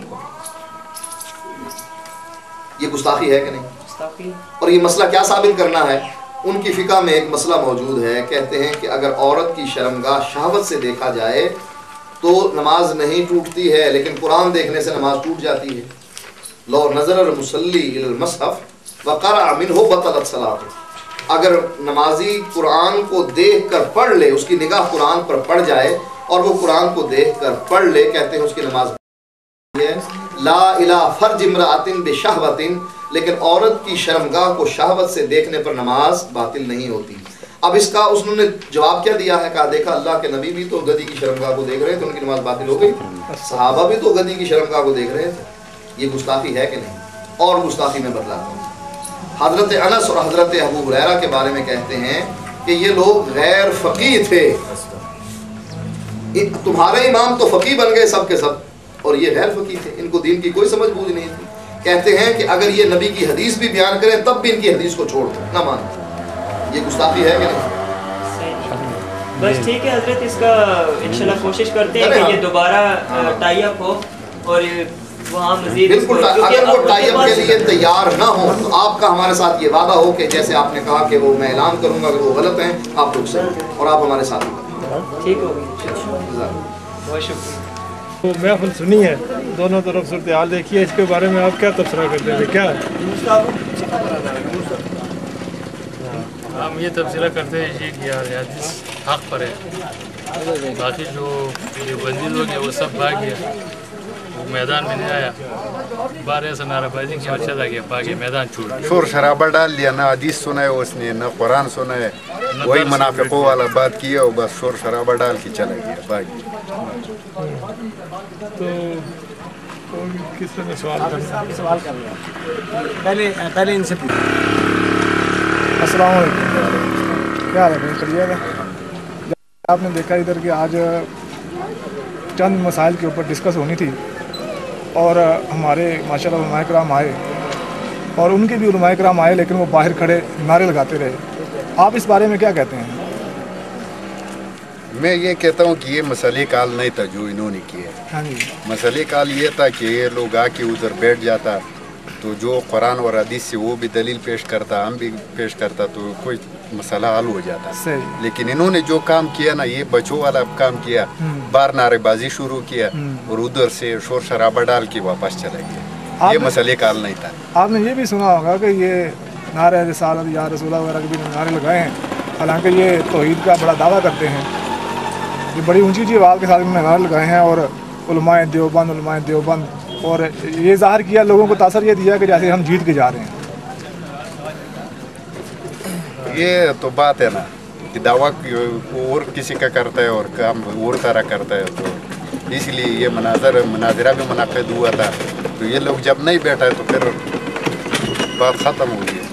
یہ گستاخی ہے کہ نہیں؟ اور یہ مسئلہ کیا ثابت کرنا ہے؟ ان کی فقہ میں ایک مسئلہ موجود ہے, کہتے ہیں کہ اگر عورت کی شرمگاہ شہوت سے دیکھا جائے تو نماز نہیں ٹوٹتی ہے, لیکن قرآن دیکھنے سے نماز ٹوٹ جاتی ہے. لو نظر المصلی الی المصحف وقرأ منہ بطلت صلاۃ, اگر نمازی قرآن کو دیکھ کر پڑھ لے, اس کی نگاہ قرآن پر پڑ جائے اور وہ قرآن کو دیکھ کر پڑھ لے, کہتے ہیں اس کی نماز ہے. لا الہ فرج امرأۃ بشہوۃ, لیکن عورت کی شرمگاہ کو شہوت سے دیکھنے پر نماز باطل نہیں ہوتی. اب اس کا انہوں نے جواب کیا دیا ہے؟ کہا دیکھا اللہ کے نبی بھی تو گدھی کی شرمگاہ کو دیکھ رہے تھے, ان کی نماز باطل ہو گئی, صحابہ بھی تو گدھی کی شرمگاہ کو دیکھ رہے تھے. یہ گستاخی ہے کہ نہیں؟ اور گستاخی میں بتلاتا ہوں. حضرت انس اور حضرت ابو ہریرہ کے بارے میں کہتے ہیں کہ یہ لوگ غیر فقیہ تھے. تمہارے امام تو فقیہ بن گئے سب کے سب, اور یہ غیر فقیہ تھے, ان کو دین کی کوئی سمجھ بوجھ نہیں تھی. کہتے ہیں کہ اگر یہ نبی کی حدیث بھی بیان کریں تب بھی ان کی حدیث کو چھوڑ دیں, نہ مانیں. یہ گستاخی ہے کہ نہیں؟ بس ٹھیک ہے حضرت, اس کا انشاءاللہ کوشش کرتے ہیں کہ یہ دوبارہ ٹائی اپ ہو اور وہاں مزید بالکل. اگر وہ ٹائی اپ کے لیے تیار نہ ہو تو آپ کا ہمارے ساتھ یہ وعدہ ہو کہ جیسے آپ نے کہا کہ وہ میں اعلان کروں گا, اگر وہ غلط ہیں آپ رک سکیں اور آپ ہمارے ساتھ ٹھیک ہوگی. بہت شکریہ. محفل سنی ہے, دونوں طرف صورتحال دیکھی ہے, اس کے بارے میں آپ کیا تبصرہ کرتے ہیں؟ کیا ہم یہ تبصرہ کرتے ہیں کہ یار حدیث حق پر ہے, باقی جو بندی لوگ ہیں وہ سب بھاگ گیا, وہ میدان میں نہیں آیا, بارہ سے نعرہ بازی کی اور چلا گیا, باقی میدان چھوڑ گیا. شور شرابہ ڈال دیا, نہ حدیث سنا ہے اس نے, نہ قرآن سنا ہے, وہی منافقوں والا بات کیا اور بس شور شرابہ ڈال کے چلا گیا, باقی. تو کس طرح سوال کرنا پہلے ان سے السلام علیکم, کیا حال ہے؟ کریے گا. آپ نے دیکھا ادھر کہ آج چند مسائل کے اوپر ڈسکس ہونی تھی اور ہمارے ماشاءاللہ علماء کرام آئے اور ان کے بھی علماء کرام آئے, لیکن وہ باہر کھڑے نعرے لگاتے رہے. آپ اس بارے میں کیا کہتے ہیں؟ میں یہ کہتا ہوں کہ یہ مسئلہ کال نہیں تھا جو انہوں نے کیا. ہاں جی. مسئلہ کال یہ تھا کہ یہ لوگ آ کے ادھر بیٹھ جاتا تو جو قرآن اور حدیث سے وہ بھی دلیل پیش کرتا, ہم بھی پیش کرتا, تو کوئی مسئلہ حل ہو جاتا. لیکن انہوں نے جو کام کیا نا, یہ بچوں والا کام کیا, بار نعرے بازی شروع کیا اور ادھر سے شور شرابہ ڈال کے واپس چلا گیا. یہ مسئلہ کال نہیں تھا. آپ نے یہ بھی سنا ہوگا کہ یہ نعرہ رسالت یا رسولہ وغیرہ کے بھی نعرے لگائے ہیں, حالانکہ یہ توحید کا بڑا دعویٰ کرتے ہیں. یہ بڑی اونچی اونچی آواز کے ساتھ انہوں نے نعرے لگائے ہیں اور علماء دیوبند, اور یہ ظاہر کیا, لوگوں کو تاثر یہ دیا کہ جیسے ہم جیت کے جا رہے ہیں. یہ تو بات ہے نا کہ دعویٰ اور کسی کا کرتا ہے اور کام اور طرح کرتا ہے, تو اس لیے یہ مناظرہ بھی منعقد ہوا تھا. تو یہ لوگ جب نہیں بیٹھا تو پھر بات ختم ہو گئی.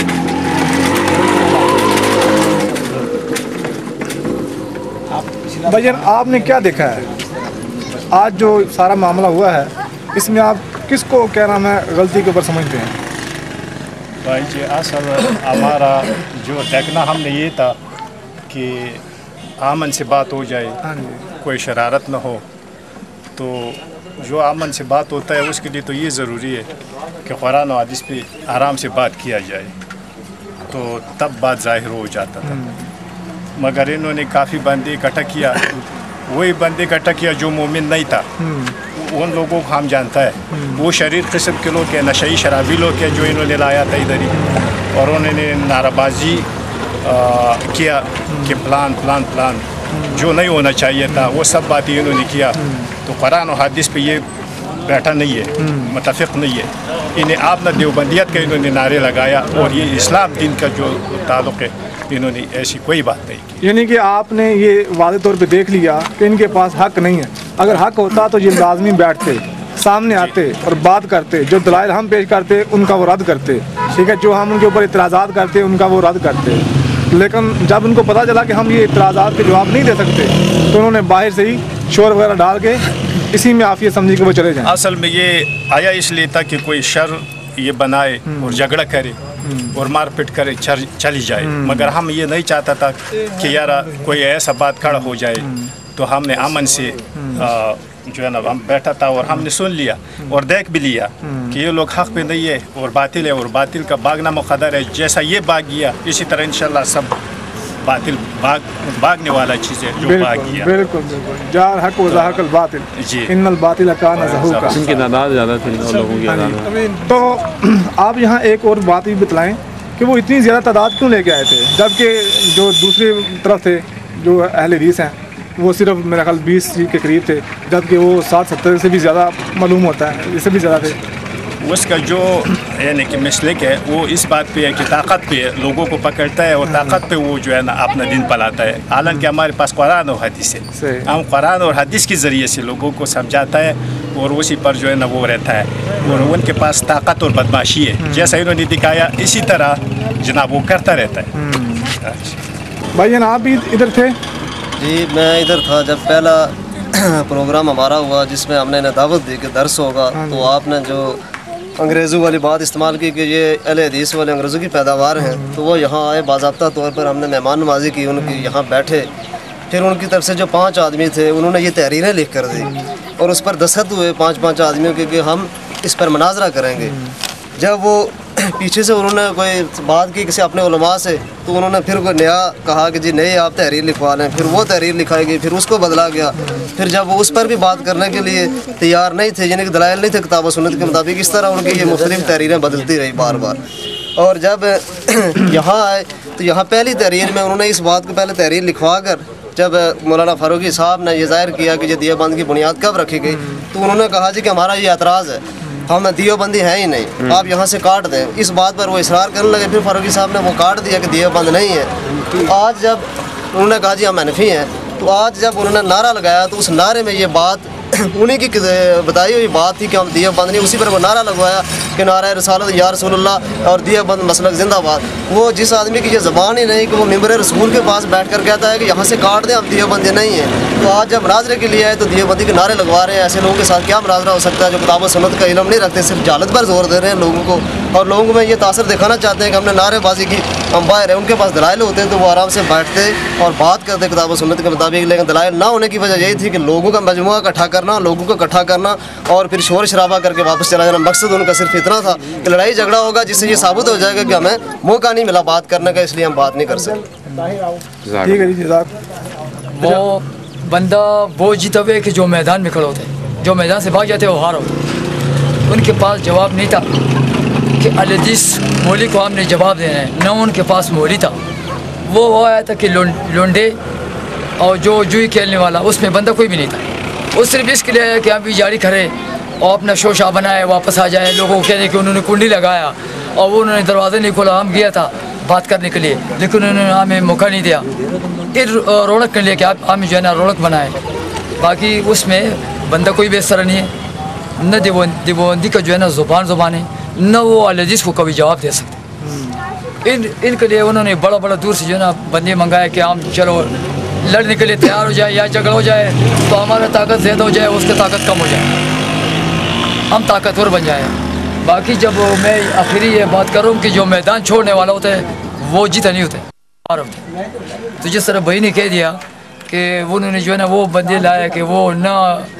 بھائی آپ نے کیا دیکھا ہے آج جو سارا معاملہ ہوا ہے, اس میں آپ کس کو کیا نام ہے غلطی کے اوپر سمجھتے ہیں؟ بھائی جی اصل ہمارا جو دیکھنا ہم نے یہ تھا کہ امن سے بات ہو جائے, کوئی شرارت نہ ہو. تو جو امن سے بات ہوتا ہے اس کے لیے تو یہ ضروری ہے کہ قرآن و حدیث پہ آرام سے بات کیا جائے, تو تب بات ظاہر ہو جاتا تھا. مگر انہوں نے کافی بندے اکٹھا کیا, وہی بندے اکٹھا کیا جو مومن نہیں تھا, ان لوگوں کو ہم جانتا ہے. وہ شریر قسم کے لوگ ہیں, نشئی شرابی لوگ ہیں جو انہوں نے لایا تھا ادھر ہی, اور انہوں نے نعرہ بازی کیا کہ پلان جو نہیں ہونا چاہیے تھا وہ سب باتیں انہوں نے کیا. تو قرآن و حدیث پہ یہ बैठा नहीं है, मुतफिक नहीं है। इन्हें आपने देवबंदियत के इन्होंने नारे लगाया और ये इस्लाम दिन का जो ताल्लुक़ है इन्होंने ऐसी कोई बात नहीं की। यानी कि आपने ये वाज़े तौर पे देख लिया कि इनके पास हक़ नहीं है। अगर हक़ होता तो ये लाजमी बैठते, सामने आते और बात करते, जो दलाइल हम पेश करते उनका वो रद्द करते, ठीक है, जो हम उनके ऊपर इतराज़ात करते उनका वो रद्द करते। लेकिन जब उनको पता चला कि हम ये इतराज़ात के जवाब नहीं दे सकते तो उन्होंने बाहर से ही शोर वगैरह डाल के इसी में आप ये समझिए कि वो चले जाएं। असल में ये आया इसलिए था कि कोई शर ये बनाए और झगड़ा करे और मारपीट करे चली जाए, मगर हम ये नहीं चाहता था कि यार कोई ऐसा बात खड़ा हो जाए। तो हमने अमन से जो है ना हम बैठा था और हमने सुन लिया और देख भी लिया कि ये लोग हक़ पे नहीं है और बातिल का भागना मुक़द्दर है। जैसा ये भाग गया इसी तरह इंशाल्लाह सब बातिल भागने वाला चीज़ है जो भाग गया। बिल्कुल बिल्कुल, जार हक व ज़हक़ल बातिल जी, इन्नल बातिल काना ज़हूक़ा। इनकी तादाद ज़्यादा थी लोगों की। तो आप यहाँ एक और बात भी बतलाएं कि वो इतनी ज़्यादा तादाद क्यों लेके आए थे, जबकि जो दूसरी तरफ थे जो अहले हदीस हैं वो सिर्फ मेरा ख्याल 20 के करीब थे, जबकि वो 60-70 से भी ज़्यादा मालूम होता है, इससे भी ज़्यादा थे। उसका जो यानी कि मसलक है वो इस बात पे है कि ताकत पे लोगों को पकड़ता है और ताकत पे वो जो है ना अपना दिन पलाता है। हालांकि हमारे पास कुरान और हदीस है, हम कुरान और हदीस के ज़रिए से लोगों को समझाता है और उसी पर जो है ना वो रहता है और उनके पास ताकत और बदमाशी है। जैसा इन्होंने दिखाया इसी तरह जनाब वो करता रहता है। भाई आप भी इधर थे? जी मैं इधर था जब पहला प्रोग्राम हमारा हुआ जिसमें हमने इन्हें दावत दी कि दर्स होगा, तो आपने जो अंग्रेज़ों वाली बात इस्तेमाल की कि ये अहले हदीस वाले अंग्रेज़ों की पैदावार हैं, तो वो यहाँ आए बाज़ाब्ता तौर पर हमने मेहमान नवाजी की उनकी, यहाँ बैठे। फिर उनकी तरफ से जो 5 आदमी थे उन्होंने ये तहरीरें लिख कर दी और उस पर दस्तखत हुए 5-5 आदमियों के कि हम इस पर मुनाजरा करेंगे। जब वो पीछे से उन्होंने कोई बात की किसी अपने उलमा से, तो उन्होंने फिर कोई नया कहा कि जी नहीं आप तहरीर लिखवा लें, फिर वो तहरीर लिखाई गई, फिर उसको बदला गया। फिर जब वो उस पर भी बात करने के लिए तैयार नहीं थे, यानी कि दलाइल नहीं थे किताब व सुन्नत के मुताबिक, इस तरह उनकी ये मुख्तलिफ तहरीरें बदलती रही बार बार। और जब यहाँ आए तो यहाँ पहली तहरीर में उन्होंने इस बात को पहले तहरीर लिखवा कर जब मौलाना फारूकी साहब ने ये ज़ाहिर किया कि ये दियाबंदी की बुनियाद कब रखी गई, तो उन्होंने कहा जी कि हमारा ये एतराज़ है, हम दियोबंदी है ही नहीं, आप यहाँ से काट दें। इस बात पर वो इसरार करने लगे। फिर फारूकी साहब ने वो काट दिया कि दियोबंद नहीं है। तो आज जब उन्होंने कहा जी हम हनफी हैं, तो आज जब उन्होंने नारा लगाया तो उस नारे में ये बात उन्हीं की बताई हुई बात थी कि हम दियोबंद नहीं, उसी पर वो नारा लगवाया कि नारा रसालत या रसूलुल्लाह और दियोबंद मसलक जिंदाबाद। वो जिस आदमी की ये ज़बान ही नहीं कि वो मिंबर रसूल के पास बैठ कर कहता है कि यहाँ से काट दें, हम दियोबंदी नहीं है, तो आज जब मुनाजरे के लिए आए तो दियोबंदी के नारे लगवा रहे हैं। ऐसे लोगों के साथ क्या मुनाजरा हो सकता है जो किताब व सुन्नत का इल्म नहीं रखते, सिर्फ जालत पर जोर दे रहे हैं लोगों को और लोगों में ये तासर दिखाना चाहते हैं कि हमने नारेबाजी की, हम बाहर हैं। उनके पास दलाइल होते हैं तो वो आराम से बैठते और बात करते किताब व सुन्नत के मुताबिक, लेकिन दलाइल ना होने की वजह यही थी कि लोगों का मजमुआ इकट्ठा करना, लोगों को इकट्ठा करना और फिर शोर शराबा करके वापस चला जाना। मकसद उनका सिर्फ इतना था कि लड़ाई झगड़ा होगा जिससे ये साबित हो जाएगा कि हमें मौका नहीं मिला बात करने का, इसलिए हम बात नहीं कर सकते। ठीक है जी। वो बंदा वो जीता हुए कि जो मैदान में खड़े होते, जो मैदान से भाग जाते वो हार होते। उनके पास जवाब नहीं था कि अल-हदीस मौली को हमने जवाब देना है, न उनके पास मौली था। वो आया था कि लोंडे और जो जुई खेलने वाला, उसमें बंदा कोई भी नहीं था। वो सिर्फ इसके लिए आया कि हम भी जारी करें और अपना शोशा बनाए वापस आ जाए। लोगों को कहने कि उन्होंने कुंडी लगाया और वो उन्होंने दरवाज़ा नहीं खोला। हम गया था बात करने के लिए, लेकिन उन्होंने हमें मौका नहीं दिया। फिर रौनक के लिए कि आप हमें जो है ना रौनक बनाए, बाकी उसमें बंदा कोई बेसर नहीं है, न देवबंदी का जो है ना ज़ुबान है, न वो अल-हदीस को कभी जवाब दे सकते। इनके लिए उन्होंने बड़ा दूर से जो है ना बंदे मंगाए कि हम चलो लड़ने के लिए तैयार हो जाए या झगड़ा हो जाए तो हमारा ताकत ज़्यादा हो जाए, उसकी ताकत कम हो जाए, हम ताकतवर बन जाए। बाकी जब मैं आखिरी ये बात कर रहा हूँ कि जो मैदान छोड़ने वाला होता है वो जीता नहीं होता है। तो जिस तरह भाई ने कह दिया कि उन्होंने जो है ना वो बंदे लाया कि वो ना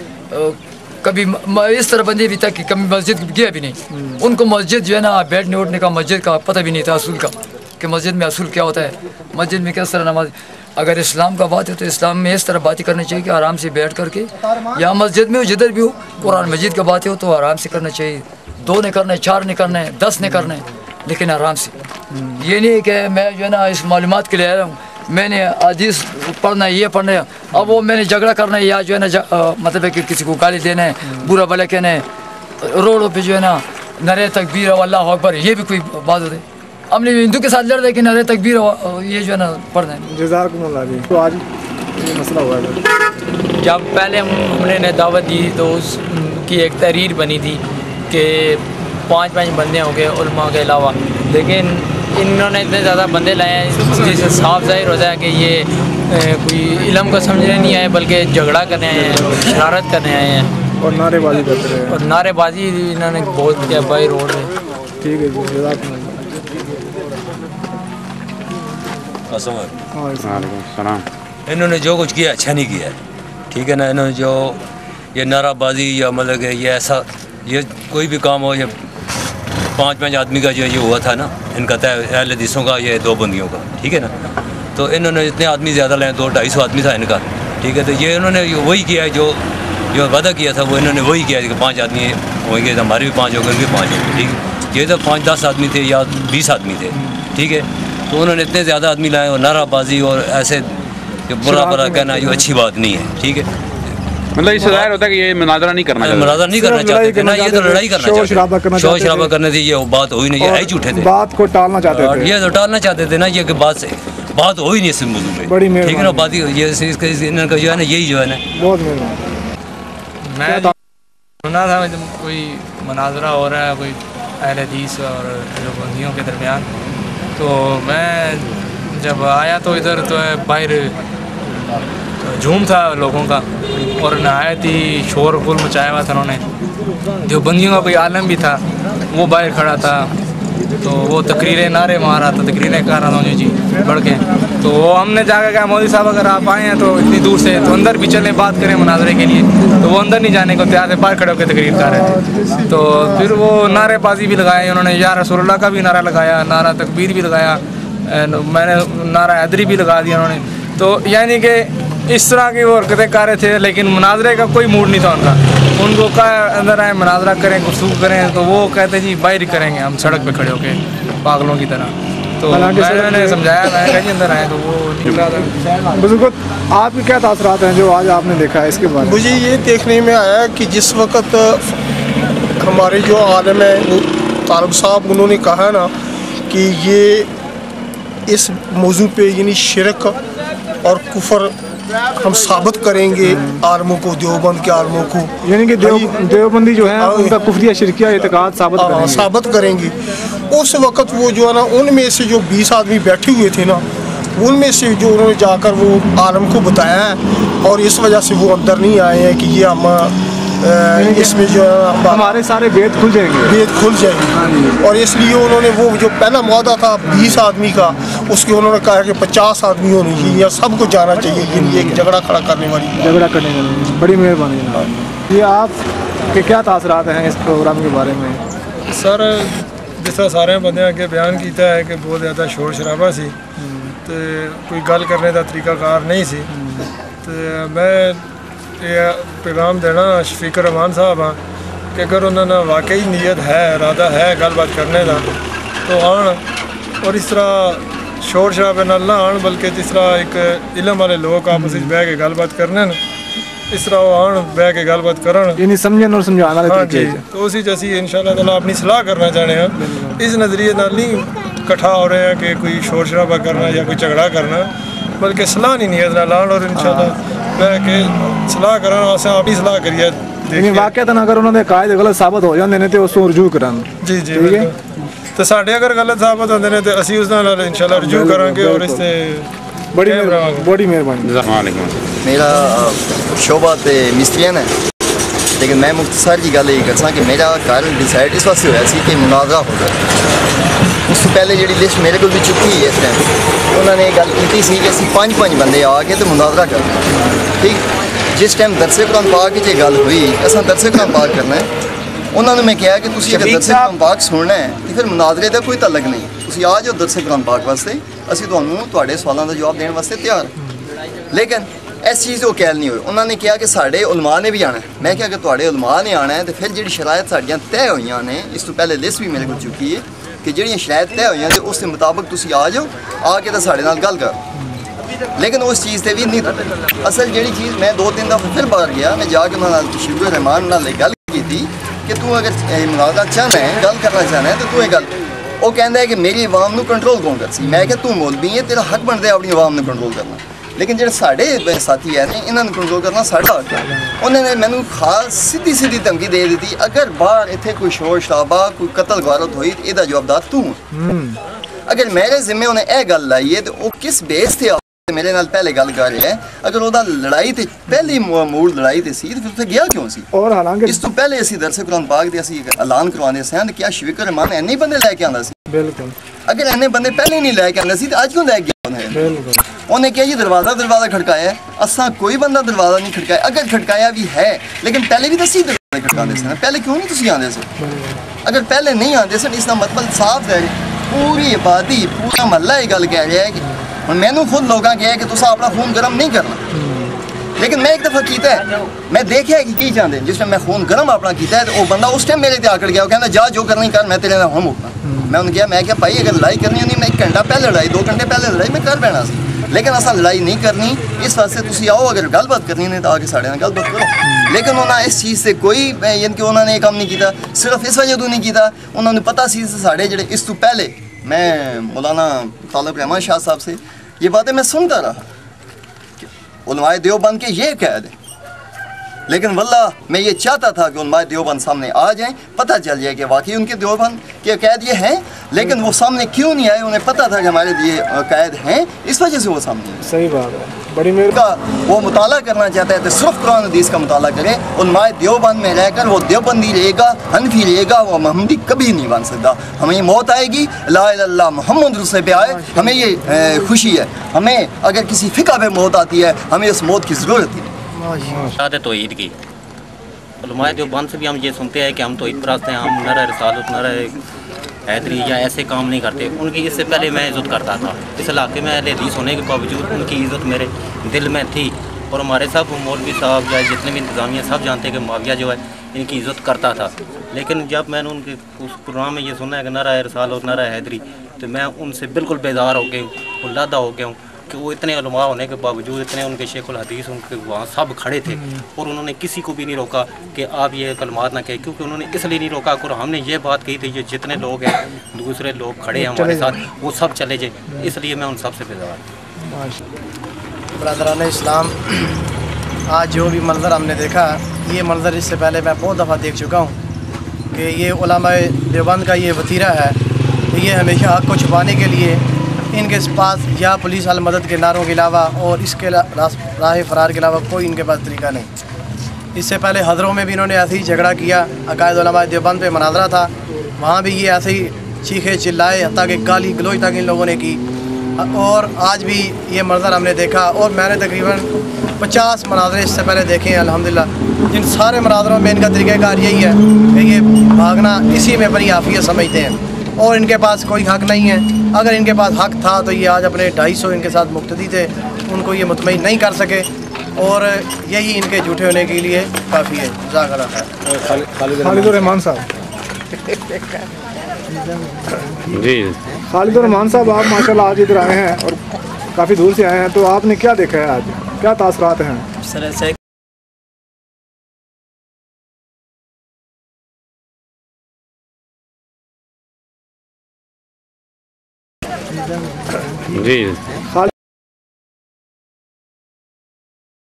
कभी इस तरह बंदे भी तक कि कभी मस्जिद गया भी नहीं। उनको मस्जिद जो है ना बैठने उठने का मस्जिद का पता भी नहीं था, असूल का, कि मस्जिद में असूल क्या होता है, मस्जिद में किस तरह नमाज। अगर इस्लाम का बात है तो इस्लाम में इस तरह बातें करनी चाहिए कि आराम से बैठ करके, या मस्जिद में हो जिधर भी हो, कुरान मजीद का बातें हो तो आराम से करना चाहिए। 2 नहीं करना है, 4 नहीं करना है, 10 नहीं करना है, लेकिन आराम से। ये नहीं कि मैं जो है ना इस मालूमात के लिए आया हूँ मैंने हदीस पढ़ना है, ये पढ़ना है। अब वो मैंने झगड़ा करना है या जो है ना मतलब है कि किसी को गाली देना है, बुरा भला कहना है, रोडों पे जो है ना नारे तकबीर अल्लाह अकबर, ये भी कोई बात होती है। हमने हिंदू के साथ लड़ रहे कि नारे तकबीर ये जो है ना पढ़ना है। जज़ाकुमुल्लाह जी। तो आज ये मसला हुआ है। जब पहले हमने दावत दी तो उसकी एक तहरीर बनी थी कि 5 बंदे हो गए उलमा के अलावा, लेकिन इन्होंने इतने ज़्यादा बंदे लाए हैं जिससे साफ ज़ाहिर होता है कि ये कोई इल्म को समझने नहीं आए बल्कि झगड़ा करने आए हैं, शरारत करने आए हैं और नारेबाजी करते हैं। और नारेबाजी इन्होंने बहुत किया बाई रोड में। ठीक है जी, इन्होंने जो कुछ किया अच्छा नहीं किया, ठीक है ना। इन्होंने जो ये नाराबाजी या मतलब कि ये ऐसा ये कोई भी काम हो, ये 5 आदमी का जो ये हुआ था ना, इनका तय अहले हदीसों का, ये 2 बंदियों का, ठीक है ना। तो इन्होंने इतने आदमी ज़्यादा लाए, 200-250 आदमी था इनका, ठीक है। तो ये इन्होंने वही किया जो वादा किया था, वो इन्होंने वही किया कि 5 आदमी होंगे, तो हमारे भी 5 होंगे, उनके 5 होंगे, ठीक है। ये तो 5-10 आदमी थे या 20 आदमी थे, ठीक है। तो उन्होंने इतने ज़्यादा आदमी लाए और नाराबाजी और ऐसे बुरा कहना जो अच्छी बात नहीं है, ठीक है। मतलब इससे ज़ाहिर होता है कि ये मुनाज़रा नहीं करना चाहते, मुनाज़रा नहीं करना चाहते थे ना, ये तो लड़ाई करना चाहते थे, शोर शराबा करने थी, ये बात हुई नहीं, ये आई झूठे थे, बात को टालना चाहते थे, ये तो टालना चाहते थे ना, ये कि बात हो ही नहीं इस मौजूद में, ठीक है ना। बात ये इनका जो है ना, यही जो है ना, बहुत मैं सुना था कोई मुनाज़रा हो रहा है कोई अहले हदीस और देवबंदियों के दरमियान, तो मैं जब आया तो इधर तो बाहर झूम था लोगों का और नहायत ही शोर गुल मचाया हुआ था उन्होंने। देवबंदियों का कोई आलम भी था, वो बाहर खड़ा था, तो वो तकरीरें नारे मार रहा था, तकरीरें कर रहा था जी बढ़ के। तो वो हमने जाकर कहा मौलवी साहब अगर आप आए हैं तो इतनी दूर से तो अंदर भी चले बात करें मुनाजरे के लिए, तो वो अंदर नहीं जाने को तैयार थे, बाहर खड़े होकर तकरीर कर रहे थे। तो फिर वो नारेबाजी भी लगाए उन्होंने, या रसूलुल्लाह का भी नारा लगाया, नारा तकबीर भी लगाया, मैंने नारा हैदरी भी लगा दिया उन्होंने। तो यानी कि इस तरह की वो हरकतें कर रहे थे, लेकिन मुनाजरे का कोई मूड नहीं था उनका। उनको कहा अंदर आए मुनाजरा करें, गुफ्तगू करें, तो वो कहते जी बाहर ही करेंगे हम सड़क पे खड़े होके पागलों की तरह। तो मैंने समझाया, मैंने कहा जी अंदर आए, तो वो निकला था। बुजुर्ग आपके क्या तासरात हैं जो आज आपने देखा है इसके बारे में? मुझे ये देखने में आया कि जिस वक्त हमारे जो आलम है वो तालब साहब उन्होंने कहा ना कि ये इस मौजू पे यानी शिरक और कुफर हम साबित करेंगे आलमों को, देवबंद के आलमों को, यानी कि देवबंदी जो है उनका कुफरिया शिरकिया इत्तेकाद साबित करेंगे। उस वक्त वो जो है ना, उनमें से जो 20 आदमी बैठे हुए थे ना, उनमें से जो उन्होंने जाकर वो आलम को बताया है, और इस वजह से वो अंदर नहीं आए हैं कि ये हम इसमें जो है हमारे सारे वेद खुल जाएंगे, और इसलिए उन्होंने वो जो पहला मुआदा था 20 आदमी का, उसके उन्होंने कहा कि 50 आदमी होने चाहिए या सबको जाना चाहिए, ये एक झगड़ा खड़ा करने वाली। बड़ी मेहरबानी जनाब। ये आप के क्या तासरात हैं इस प्रोग्राम के बारे में? सर जिस तरह सारे बंदे अगे बयान किया है कि बहुत ज़्यादा शोर शराबा सी, तो कोई गल करने का तरीकाकार नहीं सी, तो मैं ये पैगाम देना शफीक रहमान साहब हाँ कि अगर उन्होंने वाकई नीयत है, इरादा है गलबात करने का, तो आन, और इस तरह शोर शराबे नाल ना आन, बल्कि जिस तरह एक इलम वाले लोग आपस में बह के गलबात करने, इस तरह वो आन बह के गलबात करन, समझन और समझाना। हाँ जी, तो उसी जैसी इंशाअल्लाह ताला अपनी सलाह करना चाहते हैं, इस नज़रिए नाल नहीं इकट्ठा हो रहे हैं कि कोई शोर शराबा करना या कोई झगड़ा करना, बल्कि सलाह नहीं नीयत नाल आन, और इंशाअल्लाह बह के सलाह करन, असें आप ही सलाह करिए। वाकयातन अगर उन्होंने कायद गलत साबित हो जाते हैं तो उसको रुजू करन। जी जी तो साढ़े अगर गलत साबित होते हैं तो असी उस नाल इंशाअल्लाह रुजू करांगे, और इससे बड़ी मेहरबानी। मेरा शोबा तो मिस्त्रियन है, लेकिन मैं मुख्तसर की गल यही करसा कि मेरा घर डिसाइड इस वास्ते होया सी कि मुनाज़रा हो जाए। उस तो पहले जी लिस्ट मेरे को भी चुकी है इस टाइम, उन्होंने गल की सी कि असीं 5 बंदे आके तो मुनाज़रा करना, ठीक। जिस टाइम दरसे कुरान पाक की गल हुई असां दरसे कुरान पाक करना है, उन्होंने मैं कहा कि तुसीं अगर दरसे कुरान पाक सुनना है तो फिर मुनाज़रे का कोई तलक नहीं, तुसीं आ जाओ दरसे कुरान पाक वास्ते, असीं तुहानूं तुहाडे सवालों का जवाब देने वास्ते तैयार। लेकिन इस चीज़ वो कहल नहीं हुई, उन्होंने कहा कि साढ़े उलमा ने भी आना है। मैं क्या कि तुहाडे उलमा ने आना है, तो फिर जी शरायत साड़ियाँ तय हुई ने, इस तो पहले लिस्ट भी मेरे को चुकी है कि जी शरायत तय हुई तो उस मुताबिक तुसीं आ जाओ, आके तो साढ़े नाल गल करो, لیکن اس چیز سے بھی نہیں اصل جڑی چیز میں 2-3 دفعہ پھر باہر گیا میں جا کے شبیر الرحمان نال گل کی تھی کہ تو اگر مناظرہ چاہنا ہے گل کرنا چاہنا ہے تو یہ گل وہ کہہ ہے کہ میری عوام نو کنٹرول کون کر سی میں کہ تو مولوی ہے تیرا حق بنتا ہے اپنی عوام نو کنٹرول کرنا لیکن جڑے ساڈے ساتھی ہے انہوں نے کنٹرول کرنا ساڈا حق ہے انہوں نے مینوں خاص سیدھی دھمکی دے دیتی اگر باہر اتنے کوئی شور شرابہ کوئی قتل غارت ہوئی تو یہ جوابدار تو اگر میرے ذمے انہیں یہ گل لائی ہے تو وہ کس بیس سے میرے نال پہلے گل کر رہے ہیں اگر وہ لڑائی تے پہلی موڑ لڑائی تے سی تو پھر گیا کیوں سی اور حالانکہ اس تو پہلے اسی درس قرآن پاک دے اسی اعلان کروانے سے کیا شفیق الرحمان اینے بندے لے کے آندا سی بالکل اگر اینے بندے پہلے نہیں لے کے آندا سی تو اج کیوں لے کے آندا ہے بالکل انہیں کیا یہ دروازہ کھڑکایا ہے اساں کوئی بندہ دروازہ نہیں کھڑکایا اگر کھڑکایا بھی ہے لیکن پہلے بھی تو سی دروازے کھڑکاندے سے پہلے کیوں نہیں تسی آندے سے اگر پہلے نہیں آندے سے اس کا مطلب صاف ہے پوری آبادی پورا محلہ یہ گل کہہ رہا ہے کہ میں خود لوگاں کہا ہے کہ تسا اپنا خون گرم نہیں کرنا لیکن میں ایک دفعہ کیتا ہے میں دیکھا ہے کہ کی چاہتے ہیں جس میں خون گرم اپنا کیتا ہے تو وہ بندہ اس ٹائم میرے تے آکڑ گیا وہ کہنا جا جو کرنی کر میں تیرے نال ہم اٹھنا میں انہوں نے کہا میں کیا بھائی اگر لڑائی کرنی ہونی میں 1 گھنٹہ پہلے لڑائی 2 گھنٹے پہلے لڑائی میں کر بینا سی لیکن اصل لڑائی نہیں کرنی اس واسطے تسی آؤ اگر گل بات کرنی نہیں تو آگے ساڑھے گل بات کرو لیکن انہوں نے اس چیز سے کوئی یعنی کہ انہوں نے یہ کام نہیں کیتا صرف اس وجہ تو نہیں کیتا انہوں نے پتہ سی ساڑھے جڑے اس تو پہلے میں مولانا طالب رحمان شاہ صاحب سے یہ باتیں میں سنتا رہا کہ علماء دیوبند کے یہ قید ہے لیکن واللہ میں یہ چاہتا تھا کہ علماء دیوبند سامنے آ جائیں پتہ چل جائے کہ واقعی ان کے دیوبند کے قید یہ ہیں لیکن وہ سامنے کیوں نہیں آئے انہیں پتہ تھا کہ ہمارے یہ قید ہیں اس وجہ سے وہ سامنے آئے صحیح بات ہے بڑی مہربانی وہ مطالعہ کرنا چاہتا ہے تو صرف قرآن حدیث کا مطالعہ کرے علماء دیوبند میں رہ کر وہ دیوبندی رہے گا حنفی رہے گا وہ محمدی کبھی نہیں بن سکتا ہمیں یہ موت آئے گی لا الہ الا اللہ محمد رسول پہ آئے ہمیں یہ خوشی ہے ہمیں اگر کسی فقہ پہ موت آتی ہے ہمیں اس موت کی ضرورت ہے شہادت توحید کی علماء دیوبند سے بھی ہم یہ سنتے ہیں کہ ہم توحید پرست ہیں ہم نعرہ رسالت نعرہ حیدری یا ایسے کام نہیں کرتے ان کی اس سے پہلے میں عزت کرتا تھا اس علاقے میں اہل حدیث ہونے کے باوجود ان کی عزت میرے دل میں تھی اور ہمارے سب مولوی صاحب یا جتنے بھی انتظامیہ سب جانتے ہیں کہ معاویہ جو ہے ان کی عزت کرتا تھا لیکن جب میں نے ان کے اس پروگرام میں یہ سنا ہے کہ نعرہ رسالت نعرہ حیدری تو میں ان سے بالکل بیزار ہو گیا ہوں علیحدہ ہو گیا ہوں کہ وہ اتنے علماء ہونے کے باوجود اتنے ان کے شیخ الحدیث ان کے وہاں سب کھڑے تھے اور انہوں نے کسی کو بھی نہیں روکا کہ آپ یہ کلمات نہ کہیں کیونکہ انہوں نے اس لیے نہیں روکا اور ہم نے یہ بات کہی تھی یہ جتنے لوگ ہیں دوسرے لوگ کھڑے ہیں ہمارے ساتھ وہ سب چلے جائیں اس لیے میں ان سب سے بیزار ہوں برادران اسلام آج جو بھی منظر ہم نے دیکھا یہ منظر اس سے پہلے میں بہت دفعہ دیکھ چکا ہوں کہ یہ علماء دیوبند کا یہ وتیرہ ہے کہ یہ ہمیشہ حق کو چھپانے کے لیے ان کے پاس یا پولیس المدد کے نعروں کے علاوہ اور اس کے راہ فرار کے علاوہ کوئی ان کے پاس طریقہ نہیں اس سے پہلے حضروں میں بھی انہوں نے ایسے ہی جھگڑا کیا عقائد علماء دیوبند پہ مناظرہ تھا وہاں بھی یہ ایسے ہی چیخے چلائے حتیٰ کہ گالی گلوچ تک ان لوگوں نے کی اور آج بھی یہ منظر ہم نے دیکھا اور میں نے تقریباً 50 مناظرے اس سے پہلے دیکھے ہیں الحمدللہ جن سارے مناظروں میں ان کا طریقہ کار یہی ہے کہ یہ بھاگنا اسی میں اپنی عافیت سمجھتے ہیں اور ان کے پاس کوئی حق نہیں ہے اگر ان کے پاس حق تھا تو یہ آج اپنے 250 ان کے ساتھ مقتدی تھے ان کو یہ مطمئن نہیں کر سکے اور یہی ان کے جھوٹے ہونے کے لیے کافی ہے جزاک اللہ خیر خالد الرحمان صاحب جی خالد الرحمان صاحب آپ ماشاءاللہ آج ادھر آئے ہیں اور کافی دور سے آئے ہیں تو آپ نے کیا دیکھا ہے آج کیا تاثرات ہیں سر ایسا جی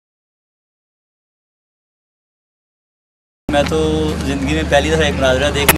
میں تو زندگی میں پہلی دفعہ ایک مناظرہ دیکھنے